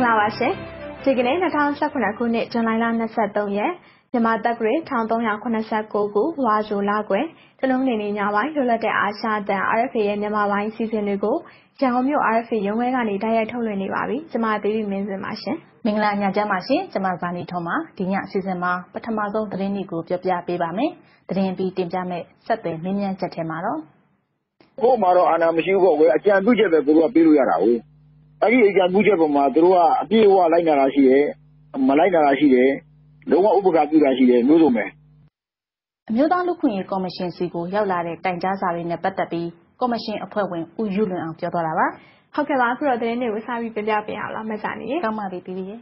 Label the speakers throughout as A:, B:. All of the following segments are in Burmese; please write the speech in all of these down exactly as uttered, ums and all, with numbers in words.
A: လာပါရှင်ဒီကနေ့၂၀၁၇ခုနှစ်ဇွန်လ၂၃ရက်မြန်မာတပ်ကရေး၁၃၇၉ခုဝါဆိုလကွယ်တလုံးနေနေညပိုင်းလွတ်လပ်တဲ့အာရှတန် R F A ရဲ့မြန်မာပိုင်းစီစဉ်တွေကိုရန်ကုန်မြို့ R F A ရုံးခွဲကနေတိုက်ရိုက်ထုတ်လွှင့်နေပါပြီကျွန်မသေးပြီမင်းစင်ပါရှင်
B: မင်္ဂလာညချမ်းပါရှင်ကျွန်မဗာနီထုံးပါဒီညအစီအစဉ်မှာပထမဆုံးသတင်းတွေကိုပြောပြပေးပါမယ်သတင်းပြီးတင်ပြမဲ့ဆက်သွယ်မင်းမြန်းချက်ထဲမှာတော့
C: ကို့မှာတော့အာဏာမရှိဘူးပေါ့ကွယ်အကြံပြုချက်ပဲသူတို့ကပေးလို့ရတာဟုတ်အဲ့ဒီအကြံပြုချက်ပေါ်မှာသူတို့ကအပြည့်အဝလိုက်နာတာရှိတယ်မလိုက်နာတာရှိတယ်လုံးဝဥပက္ခပြုတာရှိတယ်မျိုးစုံပဲ
B: အမျိုးသားလူခွင့်ရေးကော်မရှင်စီကိုရောက်လာတဲ့တိုင်ကြားစာတွေနဲ့ပတ်သက်ပြီးကော်မရှင်အဖွဲ့ဝင်ဦးယူလွင်အောင်ပြောသွားတာပါ
A: ဟုတ်ကဲ့ပါအခုတော့သတင်းတွေကိုစပြီးပြပြပေးအောင်လားမဆန်နေရေ
B: ကောင်းပါပြီပြီးပြီရေ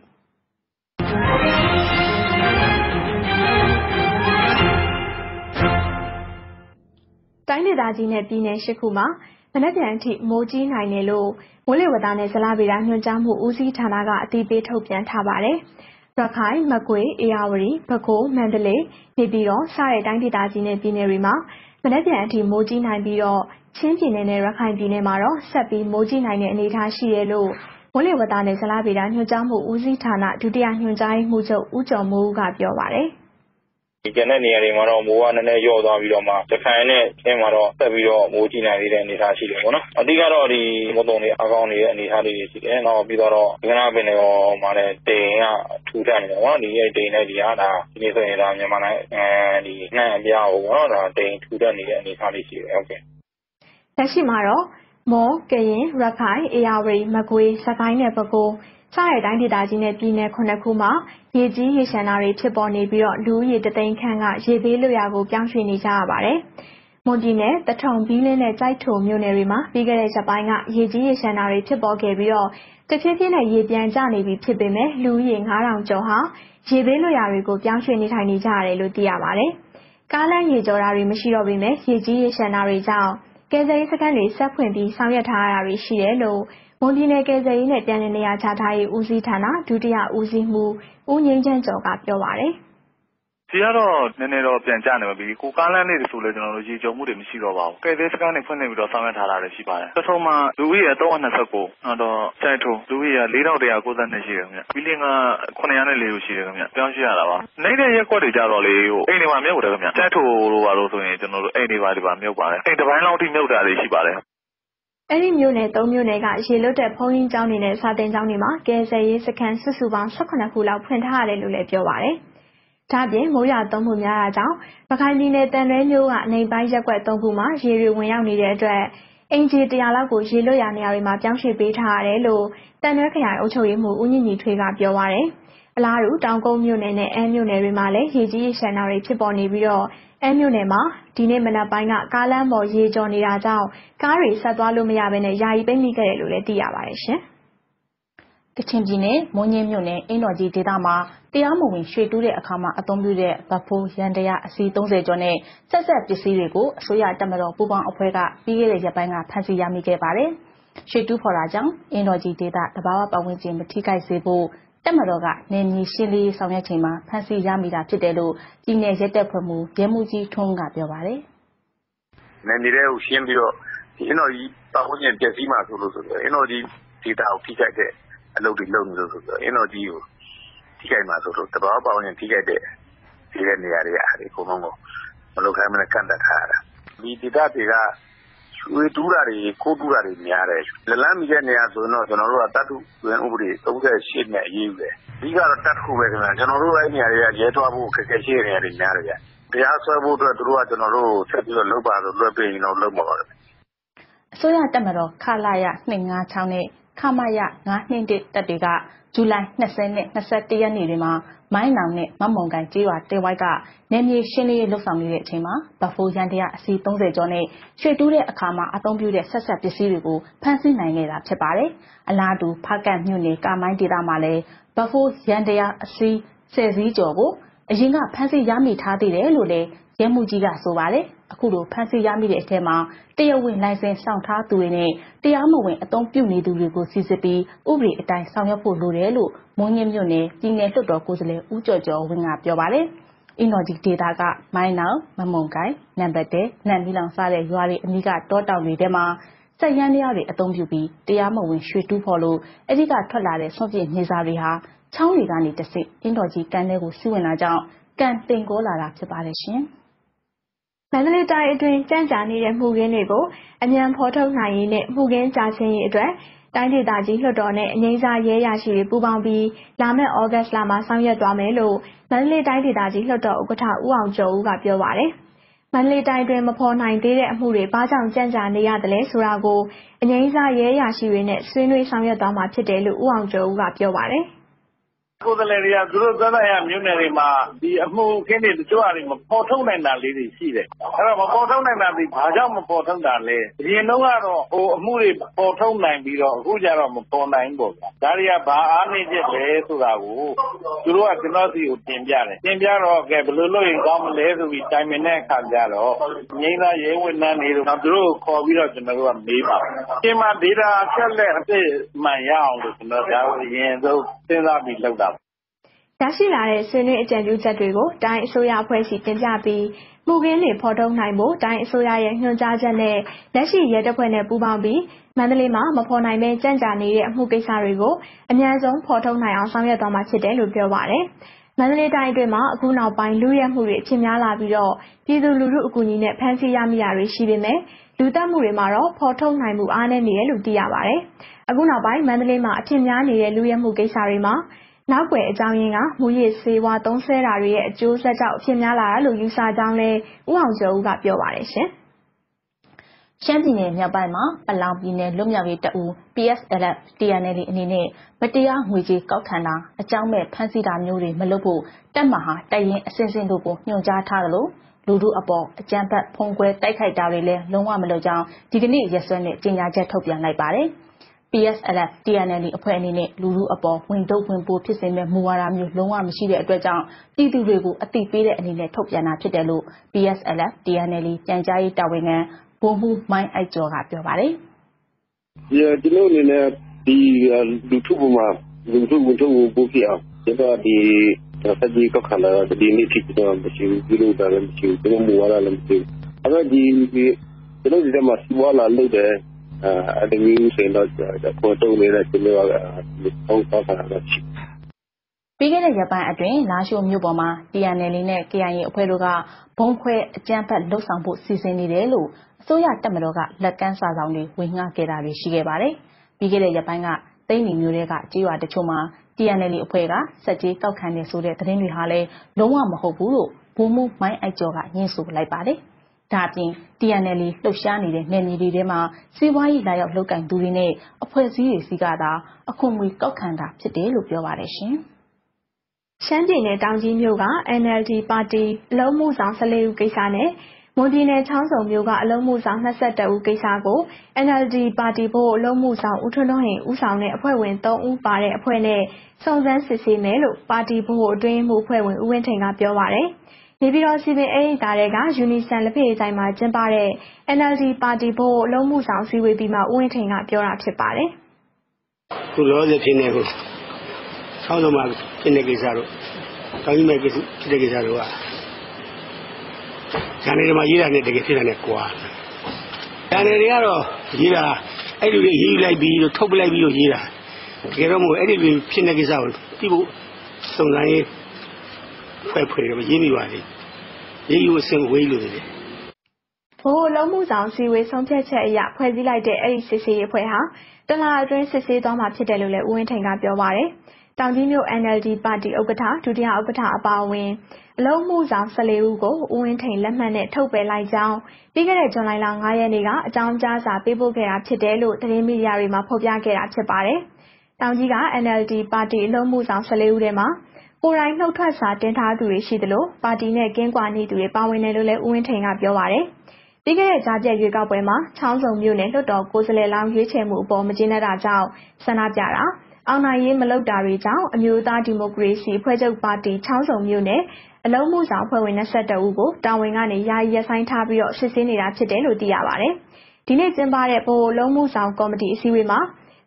A: တိုင်းဒေသကြီးနဲ့ပြည်နယ်၈ခုမှာမနက်ဖြန်အထိမိုးကြီးနိုင်တယ်လို့မိုးလေဝသနဲ့ဇလဗေဒညွှန်ကြားမှုဦးစီးဌာနကအသိပေးထုတ်ပြန်ထားပါတယ်။ရခိုင်၊မကွေး၊အေရဝတီ၊ပဲခူး၊မန္တလေး၊နေပြည်တော်စတဲ့တိုင်းဒေသကြီးနဲ့ပြည်နယ်တွေမှာမနက်ဖြန်အထိမိုးကြီးနိုင်ပြီးတော့ချင်းပြည်နယ်နဲ့ရခိုင်ပြည်နယ်မှာတော့ဆက်ပြီးမိုးကြီးနိုင်တဲ့အနေအထားရှိတယ်လို့မိုးလေဝသနဲ့ဇလဗေဒညွှန်ကြားမှုဦးစီးဌာနဒုတိယညွှန်ကြားရေးမှူးချုပ်ဦးကျော်မိုးဦးကပြောပါတယ်။
C: ဒီကျန်တဲ့နေရာတွေမှာတော့မိုးကနည်းနည်းရော့သွားပြီးတော့မှရခိုင်နဲ့ချင်းမှာတော့ဆက်ပြီးတော့မိုးကြီးနိုင်သေးတဲ့အနေအထားရှိတယ်ပေါ့နော်အဓိကတော့ဒီမုတ်တုံတွေအကောင်းနေတဲ့အနေအထားလေးတွေရှိတယ်နောက်ပြီးတော့ငနာပင်တွေရောမှာလည်းတိမ်ကထူထပ်နေတယ်ပေါ့နော်ဒီရဲ့တိမ်နဲ့ဒီဟာဒါဒီနေ့ဆိုရင်ဒါမြန်မာနိုင်ငံအဲဒီနှံ့အပြားပေါ့နော်ဒါတိမ်ထူထပ်နေတဲ့အနေအထားလေးရှိတယ်ဟုတ်ကဲ့
A: လက်ရှိမှာတော့မော်ကရင်ရခိုင်အေရဝတီမကွေးစကိုင်းနဲ့ပဲခူးစတဲ့တိုင်းဒေသကြီးနဲ့ပြည်နယ်ခုနှစ်ခုမှာရေကြီးရေရှမ်းတာတွေဖြစ်ပေါ်နေပြီးတော့လူဦးရေတသိန်းခန့်ကရေဘေးလွတ်ရာကိုပြောင်းရွှေ့နေကြရပါတယ်။မွန်ပြည်နယ်တထုံဘီးလင်းနဲ့ကြိုက်ထုံမြို့နယ်တွေမှာပြီးခဲ့တဲ့ရက်ပိုင်းကရေကြီးရေရှမ်းတာတွေဖြစ်ပေါ်ခဲ့ပြီးတော့တဖြည်းဖြည်းနဲ့ရေပြန်ကျနေပြီဖြစ်ပေမဲ့လူဦးရေငါးထောင်ကျော်ဟာရေဘေးလွတ်ရာတွေကိုပြောင်းရွှေ့နေထိုင်နေကြရတယ်လို့သိရပါတယ်။ကားလမ်းရေကျော်တာတွေမရှိတော့ပေမဲ့ရေကြီးရေရှမ်းတာတွေကြောင့်ကယ်ဆယ်ရေးစခန်းတွေဆက်ဖွင့်ပြီးဆောင်ရွက်ထားရတာတွေရှိတယ်လို့မွန်ပြည်နယ်ကယ်ဆယ်ရေးနဲ့ပြည်내နေရာချထားရေးဦးစီးဌာနဒုတိယဦးစီးမှူးဦးငိမ့်ချမ်းကျော်ကပြောပါတယ်
D: ။ဒီကတော့နည်းနည်းတော့ပြန်ကျနေပါပြီ။ကိုကားလမ်းလေးတွေဆိုလဲကျွန်တော်တို့ရေကြုံမှုတွေမရှိတော့ပါဘူး။ကယ်ဆယ်ရေးစခန်းတွေဖွင့်နေပြီးတော့ဆောင်ရွက်ထားတာတွေရှိပါတယ်။တထုံမှာလူဦးရေသုံးရာ၂၉နောက်တော့ကျိုက်ထုံလူဦးရေလေးထောင်တစ်ရာကိုးဆယ်နှစ်ရှိတယ်ခင်ဗျ။ဘီလင်းကခုနှစ်ရာနဲ့လေးကိုရှိတယ်ခင်ဗျ။ပြောင်းရွှေ့ရတာပါ။နေတဲ့ရက်ကွက်တွေကြတော့လေဟိုအိမ်တွေမှာမြုပ်တယ်ခင်ဗျ။ကျိုက်ထုံလိုပါလို့ဆိုရင်ကျွန်တော်တို့အိမ်တွေပါတွေပါမြုပ်ပါတယ်။အိမ်တစ်ပိုင်းလောက်ထိမြုပ်တာတွေရှိပါတယ်
A: အဲ့ဒီမြို့နယ်သုံးမြို့နယ်ကရေလွတ်တဲ့ဖုံးရင်းကျောင်းတွေနဲ့စာတင်ကျောင်းတွေမှာကယ်ဆယ်ရေးစခန်းစုစုပေါင်း၁၈ခုလောက်ဖွင့်ထားရတယ်လို့လည်းပြောပါတယ်။ဒါ့အပြင်မိုးရွာသွန်းမှုများတာကြောင့်ရခိုင်ပြည်နယ်တန်ရွဲမြို့ကနေပိုင်းရက်ကွက်သုံးခုမှာရေတွေဝင်ရောက်နေတဲ့အတွက်အင်ဂျီတရာလောက်ကိုရေလွတ်ရာနေရာတွေမှာပြောင်းရွှေ့ပေးထားရတယ်လို့တန်ရွဲခရိုင်အုပ်ချုပ်ရေးမှူးဦးညင်ညီထွေးကပြောပါတယ်။အလားတူတောင်ကုန်းမြို့နယ်နဲ့အဲမြို့နယ်တွေမှာလည်းရေကြီးရေရှမ်းတာတွေဖြစ်ပေါ်နေပြီးတော့အဲမြို့နယ်မှာဒီနေ့မနက်ပိုင်းကကားလမ်းပေါ်ရေကျော်နေတာကြောင့်ကားတွေဆက်သွားလို့မရဘဲနဲ့ယာယီပိတ်မိခဲ့တယ်လို့လည်းသိရပါတယ်ရှင်
B: ။ကချင်ပြည်နယ်မွန်ညင်းမြို့နယ်အင်းတော်ကြီးဒေသမှာတရားမဝင်ရွှေတူးတဲ့အခါမှာအသုံးပြုတဲ့ဗဖိုးရန်တရားအစီး၃၀ကျော်နဲ့ဆက်ဆက်ပစ္စည်းတွေကိုအစိုးရတပ်မတော်ပူးပေါင်းအဖွဲ့ကပြီးခဲ့တဲ့ရက်ပိုင်းကဖမ်းဆီးရမိခဲ့ပါတယ်။ရွှေတူးဖော်တာကြောင့်အင်းတော်ကြီးဒေသတဘာဝပတ်ဝန်းကျင်မထိခိုက်စေဖို့တပ်မတော်ကနေမြေရှင်းလင်းဆောင်ရွက်ချိန်မှာဖမ်းဆီးရမိတာဖြစ်တယ်လို့ပြည်내ရဲတပ်ဖွဲ့မှူးရဲမှုကြီးထွန်းကပြောပါတယ်
E: ။နယ်မြေတွေကိုရှင်းပြီးတော့ဒီအင်းတော်ကြီးပတ်ဝန်းကျင်ပျက်စီးမှာဆိုလို့ဆိုတော့အင်းတော်ကြီးဒေသကိုထိခိုက်တဲ့အလုပ်တွေလုပ်နေလို့ဆိုတော့အင်းတော်ကြီးကိုထိခိုက်မှာဆိုတော့တဘာဝပတ်ဝန်းကျင်ထိခိုက်တဲ့ဒီတဲ့နေရာတွေအားဒီအကုန်လုံးကိုမလုပ်ခိုင်းမနဲ့ကန့်တတ်ထားတာ။ဒီဒေသတွေကရွှေတူးတာတွေကိုတူးတာတွေများတယ်။လက်လန်းမိတဲ့နေရာဆိုတော့ကျွန်တော်တို့ကတတ်ထုဝင်ဥပဒေ၃၈နဲ့အရေးယူတယ်။ဒီကတော့တတ်ထုပဲခင်ဗျာကျွန်တော်တို့အဲ့နေရာတွေကရဲသွားဖို့ခက်ခဲရှိတဲ့နေရာတွေများတယ်ဗျ။တရားစွဲဖို့အတွက်တို့ကကျွန်တော်တို့ဆက်ပြီးတော့လုပ်ပါဆိုလွှဲပေးရင်တော့လုပ်မှာပါ
B: ။အစိုးရတပ်မတော်ခလာရ၂၅၆နဲ့ခမရ၅၂၁တပ်တွေကဇူလိုင်၂၀နဲ့၂၁ရက်နေ့တွေမှာမိုင်းနောင်နဲ့မမုံကိုင်ကျေးရွာတဲဝိုက်ကနေမြေရှင်းလင်းရေးလုပ်ဆောင်နေတဲ့အချိန်မှာဗဖိုးရန်တရားအစီး၃၀ကျော်နဲ့ရွှေတူးတဲ့အခါမှာအသုံးပြုတဲ့ဆက်ဆက်ပစ္စည်းတွေကိုဖမ်းဆီးနိုင်ခဲ့တာဖြစ်ပါတယ်။အလားတူဖကတ်မြို့နယ်ကာမိုင်းဒေသမှာလည်းဗဖိုးရန်တရားအစီး၁၀စီးကျော်ကိုအရင်ကဖမ်းဆီးရမိထားသေးတယ်လို့လည်းရဲမှုကြီးကဆိုပါတယ်။အခုလိုဖမ်းဆီးရမိတဲ့အထက်မှာတရားဝင်လိုင်စင်ဆောင်ထားသူတွေနဲ့တရားမဝင်အသုံးပြုနေသူတွေကိုစီစစ်ပြီးဥပဒေအတိုင်းဆောင်ရွက်ဖို့လိုတယ်လို့မွန်ညင်းမြို့နယ်ပြည်내လွှတ်တော်ကိုယ်စားလှယ်ဦးကျော်ကျော်ဝင်းကပြောပါတယ်။အင်းတော်ကြီးဒေသကမိုင်းနောင်မမုံကိုင်နံပါတ်တဲနံမီလောင်စားတဲ့ရွာတွေအနီးကတောတောင်တွေထဲမှာစက်ရန်တရားတွေအသုံးပြုပြီးတရားမဝင်ရွှေတူးဖော်လို့အဲ့ဒီကထွက်လာတဲ့စွန့်ပစ်နေစာတွေဟာချောင်းတွေကနေတဆင့်အင်းတော်ကြီးကန်ထဲကိုစီးဝင်လာကြောင်းကန်တင်ကောလာတာဖြစ်ပါတယ်ရှင်
A: မန္တလေးတိုင်းအတွင်းကြံ့ကြာနေတဲ့မှုခင်းတွေကိုအမြန်ဖော်ထုတ်နိုင်ရေးနဲ့မှုခင်းကြာရှင်းရေးအတွက်တိုင်းဒေသကြီးလွှတ်တော်နဲ့အငိမ့်စားရဲရရှိတွေပူးပေါင်းပြီးလာမယ့်ဩဂတ်စ်လမှာဆောင်ရွက်သွားမယ်လို့မန္တလေးတိုင်းဒေသကြီးလွှတ်တော်ဥက္ကဋ္ဌဦးအောင်ကျော်ဦးကပြောပါတယ်။မန္တလေးတိုင်းတွင်မဖော်နိုင်သေးတဲ့အမှုတွေဘာကြောင့်ကြံ့ကြာနေရတယ်လဲဆိုတာကိုအငိမ့်စားရဲရရှိတွေနဲ့ဆွေးနွေးဆောင်ရွက်သွားမှာဖြစ်တယ်လို့ဦးအောင်ကျော်ဦးကပြောပါတယ်။
E: ကိုယ်စားလှယ်တွေကသူတို့သက်ဆိုင်ရာမြို့နယ်တွေမှာဒီအမှုခင်းတွေတချို့အရင်မပေါ်ထုတ်နိုင်တာလေးတွေရှိတယ်။အဲ့တော့မပေါ်ထုတ်နိုင်တာဒီဘာကြောင့်မပေါ်ထုတ်တာလဲ။အရင်တော့ကတော့ဟိုအမှုတွေပေါ်ထုတ်နိုင်ပြီးတော့အခုကျတော့မပေါ်နိုင်ဘူးပေါ့။ဒါတွေကဘာအားနည်းချက်လဲဆိုတာကိုသူတို့ကကျွန်တော်စီကိုတင်ပြတယ်။တင်ပြတော့ကဲဘယ်လိုလုပ်ရင်ကောင်းမလဲဆိုပြီးတိုင်ပင်တဲ့အခါကျတော့ငိမ့်သားရဲဝန်ထမ်းတွေတော့သူတို့ကိုခေါ်ပြီးတော့ကျွန်တော်တို့ကမေးပါမယ်။ဒီမှာဒေတာချက်လက်အဖြစ်မှန်ရအောင်လို့ကျွန်တော်ဒါကိုအရင်ဆုံးစဉ်းစားပြီးလုပ်တာ
A: ရရှိလာတဲ့ဆွေးနွေးအကြံပြုချက်တွေကိုတိုင်းအစိုးရအဖွဲ့စီတင်ပြပြီးမှုခင်းတွေဖော်ထုတ်နိုင်ဖို့တိုင်းအစိုးရရဲ့ညွှန်ကြားချက်နဲ့လက်ရှိရဲတပ်ဖွဲ့နဲ့ပူးပေါင်းပြီးမန္တလေးမှာမဖော်နိုင်ပဲကြံ့ကြာနေတဲ့အမှုကိစ္စတွေကိုအများဆုံးဖော်ထုတ်နိုင်အောင်ဆောင်ရွက်သွားမှာဖြစ်တယ်လို့ပြောပါတယ်။မန္တလေးတိုင်းအတွင်းမှာအခုနောက်ပိုင်းလူရဲမှုတွေအဖြစ်များလာပြီးတော့ပြည်သူလူထုအကူအညီနဲ့ဖမ်းဆီးရမိတာတွေရှိပေမဲ့လူတက်မှုတွေမှာတော့ဖော်ထုတ်နိုင်မှုအားနည်းနေတယ်လို့သိရပါတယ်။အခုနောက်ပိုင်းမန္တလေးမှာအဖြစ်များနေတဲ့လူရဲမှုကိစ္စတွေမှာနောက်ွယ်အကြောင်းရင်းကမူရစ်ဆေးဝါးသုံးဆွဲတာတွေရဲ့အကျိုးဆက်ကြောင့်အဖြစ်များလာတာလို့ယူဆကြောင်းလဲဦးအောင်ကျော်ဦးကပြောပါတယ်ရှင်
B: ။ရှမ်းပြည်နယ်မြောက်ပိုင်းမှာပလောင်ပြည်နယ်လွတ်မြောက်ရေးတပ်ဦး P S L F T N L အနေနဲ့မတရားငွေကြေးကောက်ခံတာအကြောင်းမဲ့ဖမ်းဆီးတာမျိုးတွေမလုပ်ဖို့တပ်မဟာတပ်ရင်းအစဉ်စဉ်တို့ကိုညွှန်ကြားထားတယ်လို့လူထုအပေါ်အကြမ်းဖက်ဖုံးကွယ်တိုက်ခိုက်တာတွေလည်းလုံးဝမလုပ်ကြောင်းဒီကနေ့ရက်စွဲနဲ့ကြေညာချက်ထုတ်ပြန်လိုက်ပါတယ်။ P S L F T N L အဖွဲ့အနေနဲ့လူလူအပေါ်ဝင်တုပ်ဝင်ပိုးဖြစ်စေမဲ့မူဝါဒမျိုးလုံးဝမရှိတဲ့အတွက်ကြောင့်ပြည်သူတွေကိုအသိပေးတဲ့အနေနဲ့ထုတ်ပြန်တာဖြစ်တယ်လို့ P S L F T N L ပြန်ကြားရေးတာဝန်ခံဗိုလ်မှူးမိုင်းအိုက်ကျော်ကပြောပါတယ်
E: ။ဒီဒီလိုနေနဲ့ဒီလူထုပေါ်မှာလူထုဝင်တုပ်ဝင်ပိုးဖြစ်အောင်ဒါကဒီစက်ကြီးကခလာဒီနေ့ဖြစ်တော့မရှိဘူးဒီလိုတာလည်းမရှိဘူးဒီလိုမူဝါဒလည်းမရှိဘူးအဲ့တော့ဒီဒီလိုဒီမှာစီဝါလာလို့တဲ့အဲ့ဒီမျိုးစင်တော့ပေါ်တော့နေတဲ့ကျွန်တော်ကပုံစံထားတာရှိ
B: ပြီးခဲ့တဲ့ရက်ပိုင်းအတွင်းလာရှိုမြို့ပေါ်မှာ T N L နဲ့ K I A အဖွဲ့တို့ကဘုံခွဲအကြမ်းဖက်လှုပ်ဆောင်ဖို့စီစဉ်နေတယ်လို့အစိုးရတပ်မတော်ကလက်ကမ်းစာဆောင်တွေဝင်ငှခဲ့တာတွေရှိခဲ့ပါတယ်။ပြီးခဲ့တဲ့ရက်ပိုင်းကသိန်းနီမျိုးတွေကကြေးရွာတချို့မှာ T N L အဖွဲ့ကစက်ကြီးကောက်ခံနေဆိုတဲ့သတင်းတွေဟာလည်းလုံးဝမဟုတ်ဘူးလို့ဗိုလ်မှူးမိုင်းအိုက်ကျော်ကညှင်းဆိုလိုက်ပါတယ်။ဒါအပြင် T N L လှုပ်ရှားနေတဲ့နယ်မြေတွေထဲမှာစီးပွားရေးလာရောက်လှုပ်ကန်သူတွေနဲ့အဖွဲ့အစည်းတွေစီကသာအခွန်ငွေကောက်ခံတာဖြစ်တယ်လို့ပြောပါတယ်ရှင်
A: ။ရှမ်းပြည်နယ်တောင်ကြီးမြို့က N L D ပါတီအလုံးမှုဆောင်၁၄ဦးကိစ္စနဲ့မွန်ပြည်နယ်ချောင်းစုံမြို့ကအလုံးမှုဆောင်၂၁ဦးကိစ္စကို N L D ပါတီဘို့အလုံးမှုဆောင်ဦးထွန်းထွန်းဟင်ဦးဆောင်တဲ့အဖွဲ့ဝင်၃ဦးပါတဲ့အဖွဲ့နဲ့စုံစမ်းစစ်ဆေးမယ်လို့ပါတီဘို့အတွင်းမှုအဖွဲ့ဝင်ဦးဝင်းထိန်ကပြောပါတယ်။နေပြည်တော်စီပင်အေးဒါတွေကယူနီဆန်လက်ဖက်ဆိုင်မှာကျင်းပတဲ့ N L D ပါတီဘို့အလုံးမှုဆောင်စည်းဝေးပြီးမှဦးဝင်းထိန်ကပြောတာဖြစ်ပါတယ်
E: ။ခုလောဆယ်ဖြစ်နေကိုဆောင်းတော့မှဖြစ်နေကိစ္စတော့တောင်းကြီးမဲ့ဖြစ်တဲ့ကိစ္စတော့ဇာနေမှာရေးတာနဲ့တကယ်ဖြစ်တာနဲ့ကွာဇာနေတွေကတော့ရေးတာအဲ့ဒီရေးလိုက်ပြီးတော့ထုတ်ပလိုက်ပြီးတော့ရေးတာတကယ်တော့မို့အဲ့ဒီဖြစ်နေကိစ္စကိုပြီးဖို့စုံစမ်းရေးဖွဲ့ဖွဲ့ရရေးမိပါလေရေးယူအစင်ဝေးလို့လေ
A: ဘို့လုံးမှုဆောင်စီဝေးဆုံးဖြတ်ချက်အရဖွဲ့စည်းလိုက်တဲ့အဲ့ဒီစစ်ဆေးရေးအဖွဲ့ဟာတလားအတွင်းစစ်ဆေးသွားမှာဖြစ်တယ်လို့လည်းဦးဝင်းထိန်ကပြောပါတယ်တောင်ကြီးမြို့ N L D ပါတီဥက္ကဋ္ဌဒုတိယဥက္ကဋ္ဌအပါအဝင်အလုံးမှုဆောင်၁၄ဦးကိုဦးဝင်းထိန်လက်မှတ်နဲ့ထုတ်ပယ်လိုက်ကြောင်းပြီးခဲ့တဲ့ဇွန်လ၅ရက်နေ့ကအကြောင်းကြားစာပေးပို့ခဲ့တာဖြစ်တယ်လို့သတင်းမီဒီယာတွေမှာဖော်ပြခဲ့တာဖြစ်ပါတယ်။တောင်ကြီးက N L D ပါတီအလုံးမှုဆောင်၁၄ဦးထဲမှာကိုယ်တိုင်နှုတ်ထွက်စာတင်ထားသူတွေရှိသလိုပါတီနဲ့ကင်းကွာနေသူတွေပါဝင်တယ်လို့လည်းဦးဝင်းထိန်ကပြောပါတယ်။ပြီးခဲ့တဲ့ကြားပြတ်ရွေးကောက်ပွဲမှာချောင်းစုံမြို့နယ်လွှတ်တော်ကိုယ်စားလှယ်လောင်းရွေးချယ်မှုအပေါ်မကျေနပ်တာကြောင့်ဆန္ဒပြတာအောင်နိုင်ရေးမလုပ်တာတွေကြောင့်အမျိုးသားဒီမိုကရေစီအဖွဲ့ချုပ်ပါတီချောင်းစုံမြို့နယ်အလုံးမှုဆောင်အဖွဲ့ဝင်၂၁ဦးကိုတာဝန်ကနေယာယီရပ်ဆိုင်းထားပြီးတော့စစ်ဆေးနေတာဖြစ်တယ်လို့သိရပါတယ်။ဒီနေ့ကျင်းပတဲ့ဗဟိုလုံးမှုဆောင်ကော်မတီအစည်းအဝေးမှာ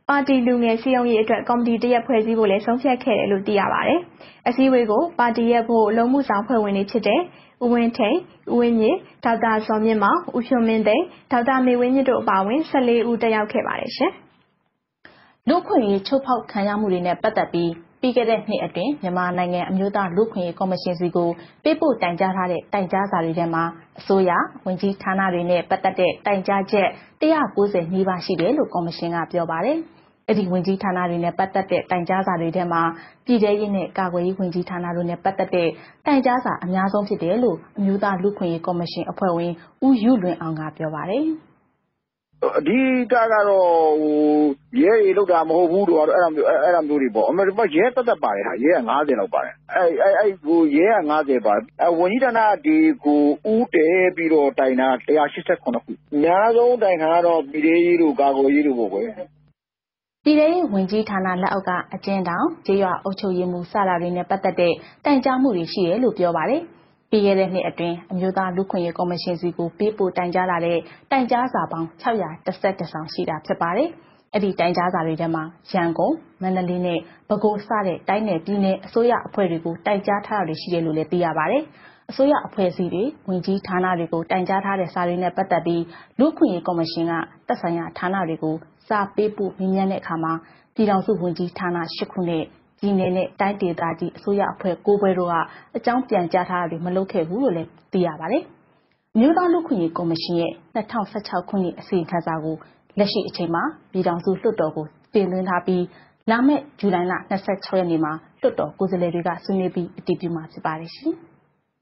A: ပါတီလူငယ်စည်းရုံးရေးအတွက်ကော်မတီတရက်ဖွဲ့စည်းဖို့လည်းဆုံးဖြတ်ခဲ့တယ်လို့သိရပါတယ်။အစည်းအဝေးကိုပါတီရဲ့ဖို့လုံမှုဆောင်ဖွဲ့ဝင်တွေဖြစ်တဲ့ဦးဝင်းထိန်ဦးဝင်းမြင့်ဒေါက်တာဇော်မြင့်မောင်ဦးဖြိုးမင်းသိန်းဒေါက်တာမေဝင်းမြင့်တို့အပါအဝင်၁၄ဦးတက်ရောက်ခဲ့ပါတယ်ရှင်
B: ။လူခွင့်ရေးချိုးဖောက်ခံရမှုတွေနဲ့ပတ်သက်ပြီးပြီးခဲ့တဲ့နှစ်အတွင်းမြန်မာနိုင်ငံအမျိုးသားလူခွင့်ရေးကော်မရှင်စီကိုပေးပို့တိုင်ကြားထားတဲ့တိုင်ကြားစာတွေထဲမှာအစိုးရဝန်ကြီးဌာနတွေနဲ့ပတ်သက်တဲ့တိုင်ကြားချက်၁၉၀နီးပါးရှိတယ်လို့ကော်မရှင်ကပြောပါတယ်။အဲ့ဒီဝန်ကြီးဌာနတွေနဲ့ပတ်သက်တဲ့တိုင်ကြားစာတွေထဲမှာပြည်ထရေးနဲ့ကာကွယ်ရေးဝန်ကြီးဌာနတို့နဲ့ပတ်သက်တဲ့တိုင်ကြားစာအများဆုံးဖြစ်တယ်လို့အမျိုးသားလူခွင့်ရေးကော်မရှင်အဖွဲ့ဝင်ဦးယူလွင်အောင်ကပြောပါတယ်။
F: အဓိကကတော့ဟိုရဲတွေလောက်တာမဟုတ်ဘူးတော့အဲ့ဒါမျိုးအဲ့ဒါမျိုးတွေပေါ့အမေကရဲတက်တက်ပါတယ်ဟာရဲက၅၀လောက်ပါတယ်အဲ့အဲ့အဲ့ဟိုရဲက၅၀ပါအဝန်ကြီးဌာနဒီကိုဦးတဲပြီးတော့တိုင်တာ၁၈၇ခုအများဆုံးတိုင်တာကတော့ပြည်သေးရေးတို့ကာကွယ်ရေးတို့ပေါ့ကွယ်
B: ပြည်ထရေးဝန်ကြီးဌာနလက်အောက်ကအကျဉ်းတောင်ကျေးရွာအုပ်ချုပ်ရေးမှူးစတာတွေနဲ့ပတ်သက်တဲ့တိုင်ကြားမှုတွေရှိတယ်လို့ပြောပါတယ်ပြီးခဲ့တဲ့နှစ်အတွင်းအမျိုးသားလူခွင့်ရေးကော်မရှင်စီကိုပေးပို့တိုင်ကြားလာတဲ့တိုင်ကြားစာပေါင်း၆၁၁ဆောင်ရှိတာဖြစ်ပါတယ်။အဲ့ဒီတိုင်ကြားစာတွေထဲမှာရန်ကုန်မန္တလေးနဲ့ပဲခူးစတဲ့တိုင်းနယ်ပြည်နယ်အစိုးရအဖွဲ့တွေကိုတိုင်ကြားထားတာတွေရှိတယ်လို့လည်းသိရပါတယ်။အစိုးရအဖွဲ့အစည်းတွေဝန်ကြီးဌာနတွေကိုတိုင်ကြားထားတဲ့စာတွေနဲ့ပတ်သက်ပြီးလူခွင့်ရေးကော်မရှင်ကသက်ဆိုင်ရာဌာနတွေကိုစာပေးပို့မြင်မြန်တဲ့အခါမှာပြည်ထောင်စုဝန်ကြီးဌာန၈ခုနဲ့ပြည်နယ်နဲ့တိုင်းဒေသကြီးအစိုးရအဖွဲ့၉ဘွဲတို့ကအကြောင်းပြန်ကြားထားတာတွေမလုပ်ခဲ့ဘူးလို့လည်းသိရပါတယ်။မြို့သားလူခွင့်ရေးကော်မရှင်ရဲ့၂၀၁၆ခုနှစ်အစီရင်ခံစာကိုလက်ရှိအချိန်မှာပြည်ထောင်စုလွှတ်တော်ကိုတင်သွင်းထားပြီးလာမယ့်ဇူလိုင်လ၂၆ရက်နေ့မှာလွှတ်တော်ကိုယ်စားလှယ်တွေကဆွေးနွေးပြီးအတည်ပြုမှာဖြစ်ပါတယ်ရှင်။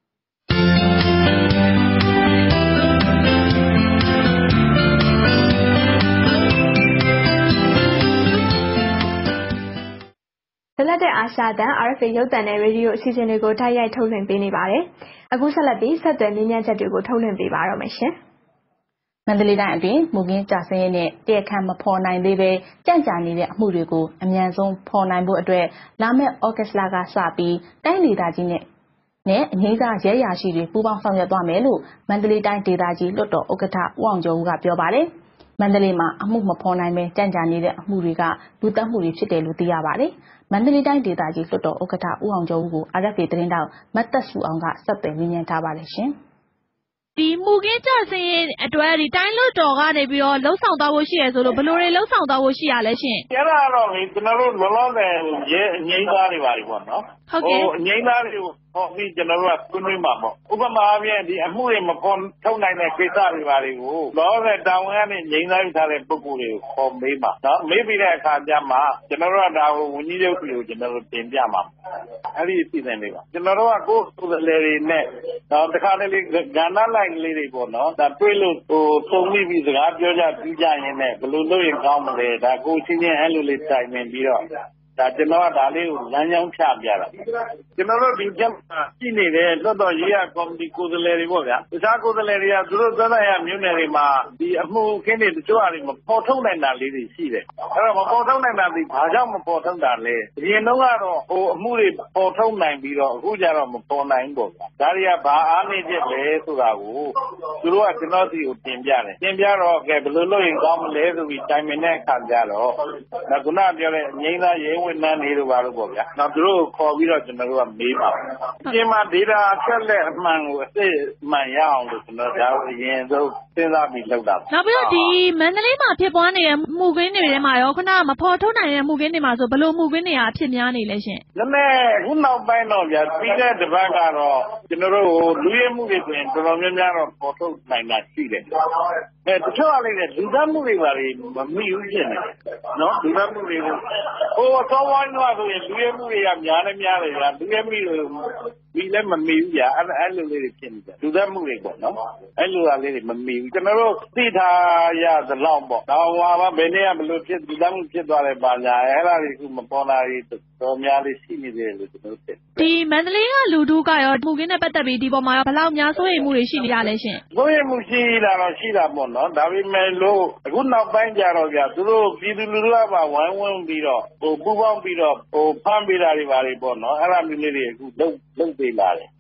A: ဆက်လက်တဲ့အာရှတန် R F A ရုပ်သံနဲ့ရေဒီယိုအစီအစဉ်တွေကိုတိုက်ရိုက်ထုတ်လွှင့်ပေးနေပါတယ်။အခုဆက်လက်ပြီးဆက်သွယ်မြင်းမြန်းချက်တွေကိုထုတ်လွှင့်ပေးပါတော့မယ်ရှင်
B: ။မန္တလေးတိုင်းအတွင်းမူကင်းကြဆင်းရဲနဲ့တရားခံမဖော်နိုင်သေးပဲကြန့်ကြာနေတဲ့အမှုတွေကိုအမြန်ဆုံးဖော်နိုင်ဖို့အတွက်လာမယ့်ဩဂတ်လကစပြီးတိုင်းဒေသကြီးနဲ့နဲ့အငိမ့်စားရဲရာရှိတွေပူးပေါင်းဆောင်ရွက်သွားမယ်လို့မန္တလေးတိုင်းဒေသကြီးလွှတ်တော်ဥက္ကဋ္ဌဦးအောင်ကျော်ဦးကပြောပါတယ်။မန္တလေးမှာအမှုမဖော်နိုင်ပဲကြန့်ကြာနေတဲ့အမှုတွေကလူတက်မှုတွေဖြစ်တယ်လို့သိရပါတယ်။မန္တလေးတိုင်းဒေသကြီးလွှတ်တော်ဥက္ကဋ္ဌဦးအောင်ကျော်ဦးကို R F A သတင်းတောက်မတ်သက်စုအောင်ကဆက်သွယ်မြင်းမြန်းထားပါတယ်ရှင်။
G: ဒီမူကင်းကြဆင်းရဲအတွက်ဒီတိုင်းလွှတ်တော်ကနေပြီးတော့လှုပ်ဆောင်သွားဖို့ရှိရဆိုလို့ဘယ်လိုတွေလှုပ်ဆောင်သွားဖို့ရှိရလဲရှင်
C: ။အဲ့ဒါတော့လေကျွန်တော်တို့လောလောဆယ်ရဲအငိမ့်သားတွေပါလေပေါ့နော်
G: ။ဟုတ်ကဲ့
C: ။ဟိုအငိမ့်သားတွေကိုဟောပြီးကျွန်တော်တို့ကဆွေးနွေးမှာပေါ့။ဥပမာအပြင်ဒီအမှုတွေမပေါ်ထုတ်နိုင်တဲ့ကိစ္စတွေပါတွေကိုလောလောဆယ်တာဝန်ကနေငိမ့်သားယူထားတဲ့ပုဂ္ဂိုလ်တွေကိုခေါ်မေးမှာနော်။မေးပြီးတဲ့အခါကျမှကျွန်တော်တို့ကဒါကိုဝန်ကြီးချုပ်ကိုကျွန်တော်တို့တင်ပြမှာ။အဲ့ဒီအစီအစဉ်လေးပါကျွန်တော်တို့ကကိုယ်ကိုယ်စားလှယ်တွေနဲ့တော့တခါတလေကဏ္ဍလိုက်လေးတွေပေါ့နော်ဒါတွေ့လို့ဟိုသုံးမိပြီးစကားပြောကြပြီးကြရင်လည်းဘယ်လိုလုပ်ရင်ကောင်းမလဲဒါကိုယ်ချင်းချင်းအဲ့လိုလေးတိုင်ပင်ပြီးတော့ဒါကျွန်တော်ကဒါလေးကိုလမ်းကြောင်းချပြတာကျွန်တော်တို့ဒီချက်ရှိနေတဲ့လွှတ်တော်ရေးရကော်မတီကိုယ်စားလှယ်တွေပေါ့ဗျာတခြားကိုယ်စားလှယ်တွေကသူတို့သက်ဆိုင်ရာမြို့နယ်တွေမှာဒီအမှုခင်းတွေတချို့အရာမပေါ်ထုတ်နိုင်တာလေးတွေရှိတယ်အဲ့တော့မပေါ်ထုတ်နိုင်တာဒီဘာကြောင့်မပေါ်ထုတ်တာလဲအရင်တော့ကတော့ဟိုအမှုတွေပေါ်ထုတ်နိုင်ပြီးတော့အခုကျတော့မပေါ်နိုင်ပေါ့ဗျာဒါတွေကဘာအားနည်းချက်လဲဆိုတာကိုသူတို့ကကျွန်တော်စီကိုတင်ပြတယ်တင်ပြတော့ကဲဘယ်လိုလုပ်ရင်ကောင်းမလဲဆိုပြီးတိုင်ပင်တဲ့အခါကျတော့ဒါကနပြောတဲ့အငိမ့်သားရဲဝန်ထမ်းတွေတို့ပါလို့ပေါ့ဗျာနောက်သူတို့ခေါ်ပြီးတော့ကျွန်တော်တို့ကမေးပါဒီမှာဒေတာဆက်လက်အမှန်ကိုအစ်မှန်ရအောင်လို့ကျွန်တော်ဒါအရင်ဆုံးစဉ်းစားပြီးလုပ်တာ
G: နောက်ပြီးတော့ဒီမန္တလေးမှာဖြစ်ပွားနေတဲ့မှုခင်းတွေထဲမှာရောခုနကမဖော်ထုတ်နိုင်တဲ့မှုခင်းတွေမှာဆိုဘယ်လိုမှုခင်းတွေအဖြစ်များနေလဲရှင်
C: နည်းနည်းခုနောက်ပိုင်းတော့ဗျာပြီးတဲ့တစ်ပတ်ကတော့ကျွန်တော်တို့လူရဲမှုတွေဆိုရင်တော်တော်များများတော့ဖော်ထုတ်နိုင်တာရှိတယ်အဲတချို့အလေးတွေလူသားမှုတွေပါလေမမိဘူးဖြစ်နေနော်လူသားမှုတွေကိုဟိုသောဝိုင်းတော့ဆိုရင်လူရဲမှုတွေကများနေများတယ်ဗျာလူရဲမှုတွေဒီလည်းမမီဘူးဗျာအဲ့အဲ့လိုလေးတွေဖြစ်နေတယ်လူသက်မှုတွေပေါ့နော်အဲ့လိုအားလေးတွေမမီဘူးကျွန်တော်တို့သိထားရသလောက်ပေါ့တော့ဟွာပါဘယ်နေ့ကဘလို့ဖြစ်လူသက်မှုဖြစ်သွားတယ်ပါညာအဲ့ဒါတွေကမပေါ်လာဘူးတော်များလေးရှိနေတယ်လို့ကျွန်တော်သိ
G: ဒီမန္တလေးကလူထုကရောမှုကင်းနဲ့ပတ်သက်ပြီးဒီပေါ်မှာရောဘယ်လောက်များစိုးရိမ်မှုတွေရှိနေရလဲရှင်
C: စိုးရိမ်မှုရှိတာတော့ရှိတာပေါ့နော်ဒါပေမဲ့လို့အခုနောက်ပိုင်းကြတော့ဗျာသူတို့ပြည်သူလူထုကပါဝိုင်းဝန်းပြီးတော့ဟိုပူပေါင်းပြီးတော့ဟိုဖမ်းပေးတာတွေပါလေပေါ့နော်အဲ့ဒါမျိုးလေးတွေအခုလုံးလုံးပေးလာတယ်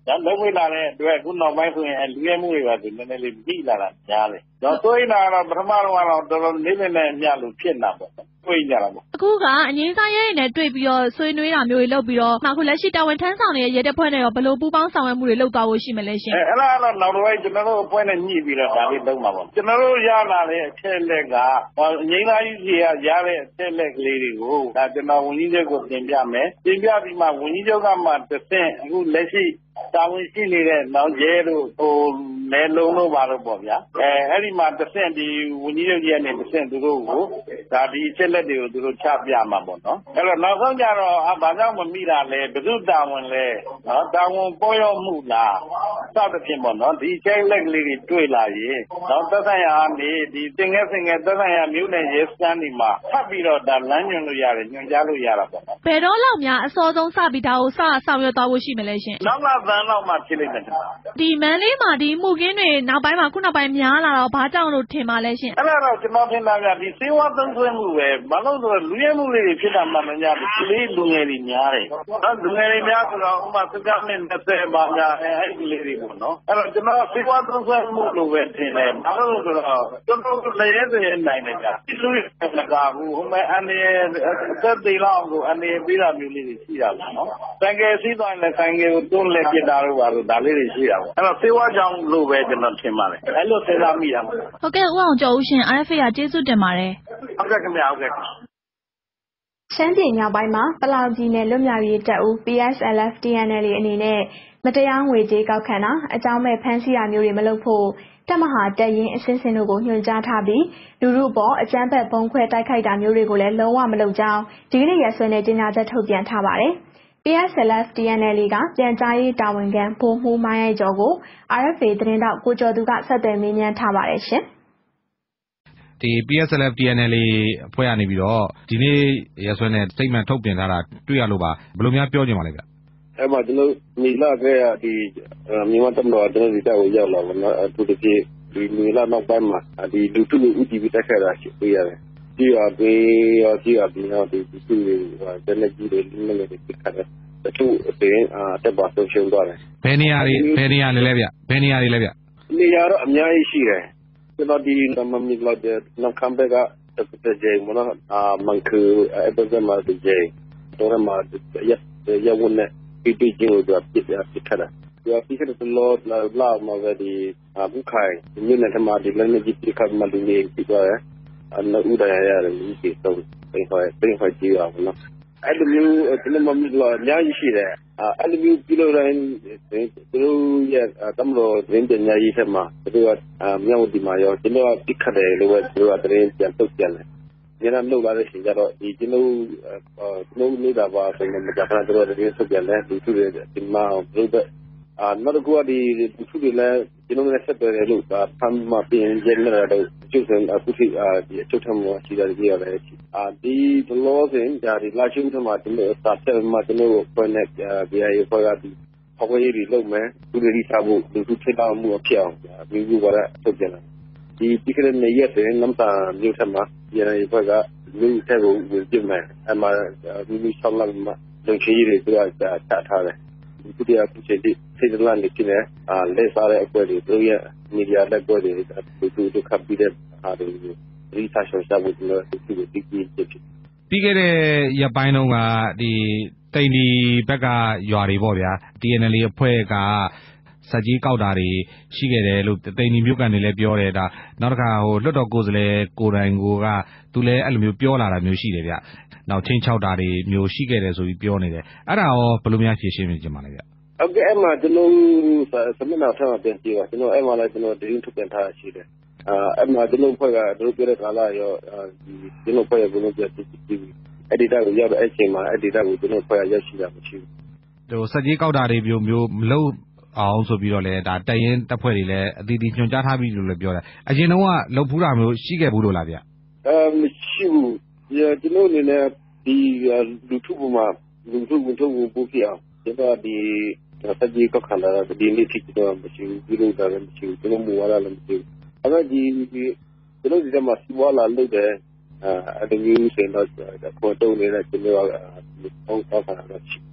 C: ဒါလုပ်ဝေးလာတဲ့အတွက်ခုနောက်ပိုင်းဆိုရင်လူရဲမှုတွေပါဆိုနည်းနည်းလေးပြီးလာတာကြားတယ်တော့တွေးလာတော့ပထမတော့တော့တော်တော်နေနေနဲ့အမြလို့ဖြစ်လာပေါ့တွေးကြတာပေါ့
G: အခုကအငင်းစားရဲတွေနဲ့တွေ့ပြီးတော့ဆွေးနွေးတာမျိုးတွေလုပ်ပြီးတော့အခုလက်ရှိတာဝန်ထမ်းဆောင်နေတဲ့ရဲတပ်ဖွဲ့နဲ့ရောဘယ်လိုပူးပေါင်းဆောင်ရွက်မှုတွေလုပ်သွားဖို့ရှိမလဲရှင်
C: အဲအဲ့ဒါတော့နောက်တော့ကျွန်တော်တို့အဖွဲ့နဲ့ညှိပြီးတော့ဒါလေးလုပ်မှာပေါ့ကျွန်တော်တို့ရလာတဲ့အချက်လက်ကငင်းသားကြီးကြီးကရတဲ့အချက်လက်ကလေးတွေကိုဒါကျွန်တော်ဝန်ကြီးချုပ်ကိုတင်ပြမယ်တင်ပြပြီးမှဝန်ကြီးချုပ်ကမှတစ်ဆင့်အခုလက်ရှိတာဝန်ရှိနေတဲ့နောက်ရဲတို့ဟိုမဲလုံးတို့ပါတော့ပေါ့ဗျာအဲအဲ့ဒီမှာတစ်ဆင့်ဒီဝန်ကြီးချုပ်ကြီးကနေတစ်ဆင့်သူတို့ကိုဒါဒီအချက်လက်တွေကိုသူတို့ချပြမှာပေါ့နော်အဲ့တော့နောက်ဆုံးကြတော့အဘာကြောင့်မမိတာလဲဘယ်သူတာဝန်လဲနော်တာဝန်ပေါ်ရောက်မှုလားစသဖြင့်ပေါ့နော်ဒီအချက်လက်ကလေးတွေတွေ့လာရင်နော်သက်ဆိုင်ရာနေဒီတင်ငယ်စင်ငယ်သက်ဆိုင်ရာမြို့နယ်ရဲစခန်းဒီမှာဖတ်ပြီးတော့ဒါလမ်းညွှန်လို့ရတယ်ညွှန်ကြားလို့ရတာပေါ့
G: ဘယ်တော့လောက်များအစောဆုံးစပြီးဒါကိုစဆောင်ရွက်သွားဖို့ရှိမလဲရှင်
C: နောက်လာသန်းလောက်မှဖြစ်လိမ့်မယ်
G: ဒီမန်းလေးမှာဒီမှုကင်းတွေနောက်ပိုင်းမှာခုနောက်ပိုင်းများလာတော့ဘာကြောင့်လို့ထင်ပါလဲရှင်
C: အဲ့ဒါတော့ကျွန်တော်ထင်တာကဒီစေဝါသုံးဆွဲမှုပဲဘာလို့ဆိုတော့လူရဲမှုလေးတွေဖြစ်တာမှမများဘူးကလေးလူငယ်တွေများတယ်နော်လူငယ်တွေများဆိုတော့ဥပမာစကားနဲ့နှစ်ဆယ်ပါများအဲအဲ့ဒီလေးတွေပေါ့နော်အဲ့တော့ကျွန်တော်စေဝါသုံးဆွဲမှုလို့ပဲထင်တယ်ဘာလို့ဆိုတော့ကျွန်တော်လည်းရဲစေနိုင်တယ်ကြာဒီလူတွေကကဘူးဟိုမဲ့အနေသက်သေးလောက်ကိုအနေပေးတာမျိုးလေးတွေရှိတာပေါ့နော်ဆိုင်ကယ်စီးသွားရင်ဆိုင်ကယ်ကိုတွန်းလဲပြတာလို့ပါလို့ဒါလေးတွေရှိတာပေါ့အဲ့တော့စေဝါကြောင့်လို့ပဲကျွန်တော်ထင်ပါတယ်အဲ့လိုစဉ်းစားမိတာပေါ့
G: ဟုတ်ကဲ့ဦးအောင်ကျော်ဦးရှင် R F A ကကျေးဇူးတင်ပါတယ်
C: ဟုတ်ကဲ့ခင်ဗျာဟုတ်ကဲ့
A: ရှမ်းပြည်မြောက်ပိုင်းမှာပလောင်ပြည်နယ်လွတ်မြောက်ရေးတပ်ဦး P S L F T N L အနေနဲ့မတရားငွေကြေးကောက်ခံတာအကြောင်းမဲ့ဖမ်းဆီးတာမျိုးတွေမလုပ်ဖို့တပ်မဟာတပ်ရင်းအစင်းစင်တို့ကိုညွှန်ကြားထားပြီးလူမှုပေါ်အကြမ်းဖက်ပုံခွဲတိုက်ခိုက်တာမျိုးတွေကိုလည်းလုံးဝမလုပ်ကြောင်းဒီနေ့ရက်စွဲနဲ့ကြေညာချက်ထုတ်ပြန်ထားပါတယ်P S L F T N L ကပြန်ကြားရေးတာဝန်ခံဗိုလ်မှူးမိုင်းရိုက်ကျော်ကို R F A သတင်းတောက်ကိုကျော်သူကဆက်သွယ်မေးမြန်းထားပါတယ်ရှင်
H: ဒီ P S L F T N L အဖွဲ့ကနေပြီးတော့ဒီနေ့ရက်စွဲနဲ့ statement ထုတ်ပြန်ထားတာတွေ့ရလို့ပါဘယ်လိုများပြောချင်ပါလဲဗျ
F: အဲ့မှာကျွန်တော်မိလာကဒီမြန်မာတပ်မတော်ကျွန်တော်ဒီတောက်ကိုရောက်လာပါတော့အထူးသဖြင့်ဒီမိလာနောက်ပိုင်းမှာဒီလူထုလူဦးတည်ပြီးတက်ခဲ့တာရှိတွေ့ရတယ်ဒီအပေးရောဒီအပေးရောဒီသူတွေတနက်ကြီးတွေလူငယ်တွေပြခတ်တယ်တချို့အတင်းအတက်ပါဆုံးရှုံးသွားတယ်
H: ဘယ်နေရာတွေဘယ်နေရာလဲလဲဗျဘယ်နေရာတွေလဲဗျ
F: နေရာတော့အများကြီးရှိတယ်ကျွန်တော်ဒီမမီလောက်တဲ့နောက်ခံဘက်ကတက်ကြိမ်မနော်အာမန်ကူအဲ့ဘက်မှာတကြိမ်တော့မှာရရဝန်နဲ့ပြပြချင်းလို့ပြပြပြခတ်တယ်ဒီအဖြစ်တဲ့လောလာလာမှာပဲဒီအခုခိုင်မြင်းနဲ့ထမဒီလည်းနေကြည့်ခတ်မှလူတွေပြသွားတယ်အနဥဒရရတယ်လူကြီးဆုံးပြင်ခွဲပြင်ခွဲကြည့်ရအောင်နော်အဲ့လိုမျိုးကျွန်တော်မမီလောက်အများကြီးရှိတယ်အဲ့လိုမျိုးပြည်လို့တိုင်းသူတို့ရဲ့တမလို့ရင်းပညာရေးထက်မှာသူတို့ကမြောက်ဒီမှာရောကျွန်တော်ကပြခတ်တယ်လို့ပဲသူတို့ကတရင်ပြန်တုတ်ပြန်တယ်ညနေလောက်လာတဲ့ချိန်ကျတော့ဒီကျွန်တော်ကျွန်တော်နေတာပါဆိုရင်မကြပါတော့တရင်ဆုတ်ပြန်တယ်လူထုတွေဒီမှာဘုရားအာနောက်တစ်ခုကဒီလူထုတွေလည်းကျွန်တော်လည်းဆက်တယ်လို့ဒါဖမ်းမှပြင်ကျင်းလာတော့ကျုပ်စံအခုထိအာဒီအချုပ်ထမ်းမှာရှိတယ်ကြည့်ရတယ်အာဒီဘလောစင်ဒါဒီလာရှုထမှာကျွန်တော်စတဲ့မှာကျွန်တော်ဖွင့်နေပြရရခေါ်ရဒီဖောက်ဝေးတွေလုပ်မယ်သူတွေဒီစားဖို့လူထုထိတောက်မှုအဖြစ်အောင်ဒီလိုပါတော့ထုတ်ပြန်တယ်ဒီဒီကနေ့ရက်တဲ့နမ်တာမြို့ထမှာရရခေါ်ကလူတဲ့ကိုဝင်ပြမယ်အမှဒီလိုဆောင်းလာမှာလုံချီတွေသူကချထားတယ်ဒီတရားပုချေဒီစေတလန်နေတယ်အာလက်စားတဲ့အကွက်တွေတို့ရဲ့မီဒီယာလက်ကွက်တွေသူတို့ခပ်ပြီးတဲ့အားတွေရီစာရှော့ရှာဖို့လို့သူတို့ဒီကြီးဖြစ်
H: ပြီးခဲ့တဲ့ရက်ပိုင်းတုန်းကဒီတိန်ဒီဘက်ကရွာတွေပေါ့ဗျာ T N L အဖွဲ့ကစက်ကြီးကောက်တာတွေရှိခဲ့တယ်လို့တိန်ဒီမြို့ကန်တွေလည်းပြောတယ်ဒါနောက်တစ်ခါဟိုလွတ်တော်ကိုယ်စားလှယ်ကိုတိုင်ကိုကသူလည်းအဲ့လိုမျိုးပြောလာတာမျိုးရှိတယ်ဗျနောက်ချင်းချောက်တာတွေမျိုးရှိခဲ့တယ်ဆိုပြီးပြောနေတယ်အဲ့ဒါရောဘယ်လိုများဖြေရှင်းနေကြမှာလဲဗျ
F: ဟုတ်ကဲ့အဲ့မှာကျွန်တော်စမနာထားပြန်ကြည့်ပါကျွန်တော်အဲ့မှာလည်းကျွန်တော်ဒင်းထုတ်ပြန်ထားရှိတယ်အာအဲ့မှာကျွန်တော်ဖွဲ့ကတို့ပြောတဲ့ကာလရောဒီကျွန်တော်ဖွဲ့ကဘယ်လိုပြစစ်စစ်ပြီးအဲ့ဒီတာကိုရောက်တဲ့အချိန်မှာအဲ့ဒီတာကိုကျွန်တော်ဖွဲ့ရရှိတာမရှိ
H: ဘူးဟိုစက်ကြီးကောက်တာတွေမျိုးမျိုးမလို့အောင်ဆိုပြီးတော့လည်းဒါတရင်တပ်ဖွဲ့တွေလည်းအတီးတီးညွှန်ကြားထားပြီးလို့လည်းပြောတယ်အရင်တော့ကလှုပ်ဖူးတာမျိုးရှိခဲ့ဘူးလို့လားဗျ
F: အဲမရှိဘူးကျွန်တော်အနေနဲ့ဒီလူထုပေါ်မှာလူထုကိုထုတ်ဖို့ပို့ပြအောင်ကျွန်တော်ဒီစက်ကြီးကောက်ခံတာဒီနေ့ထိတော့မရှိဘူးဒီလိုတာလည်းမရှိဘူးကျွန်တော်မူဝါဒလည်းမရှိဘူးအဲ့ဒါဒီကျွန်တော်ဒီမှာစီဝါလာလုပ်တယ်အဲ့ဒီမျိုးစင်တော့ပေါ်တော့နေတဲ့ကျွန်တော်ကဟောကောက်ခံတာရှိ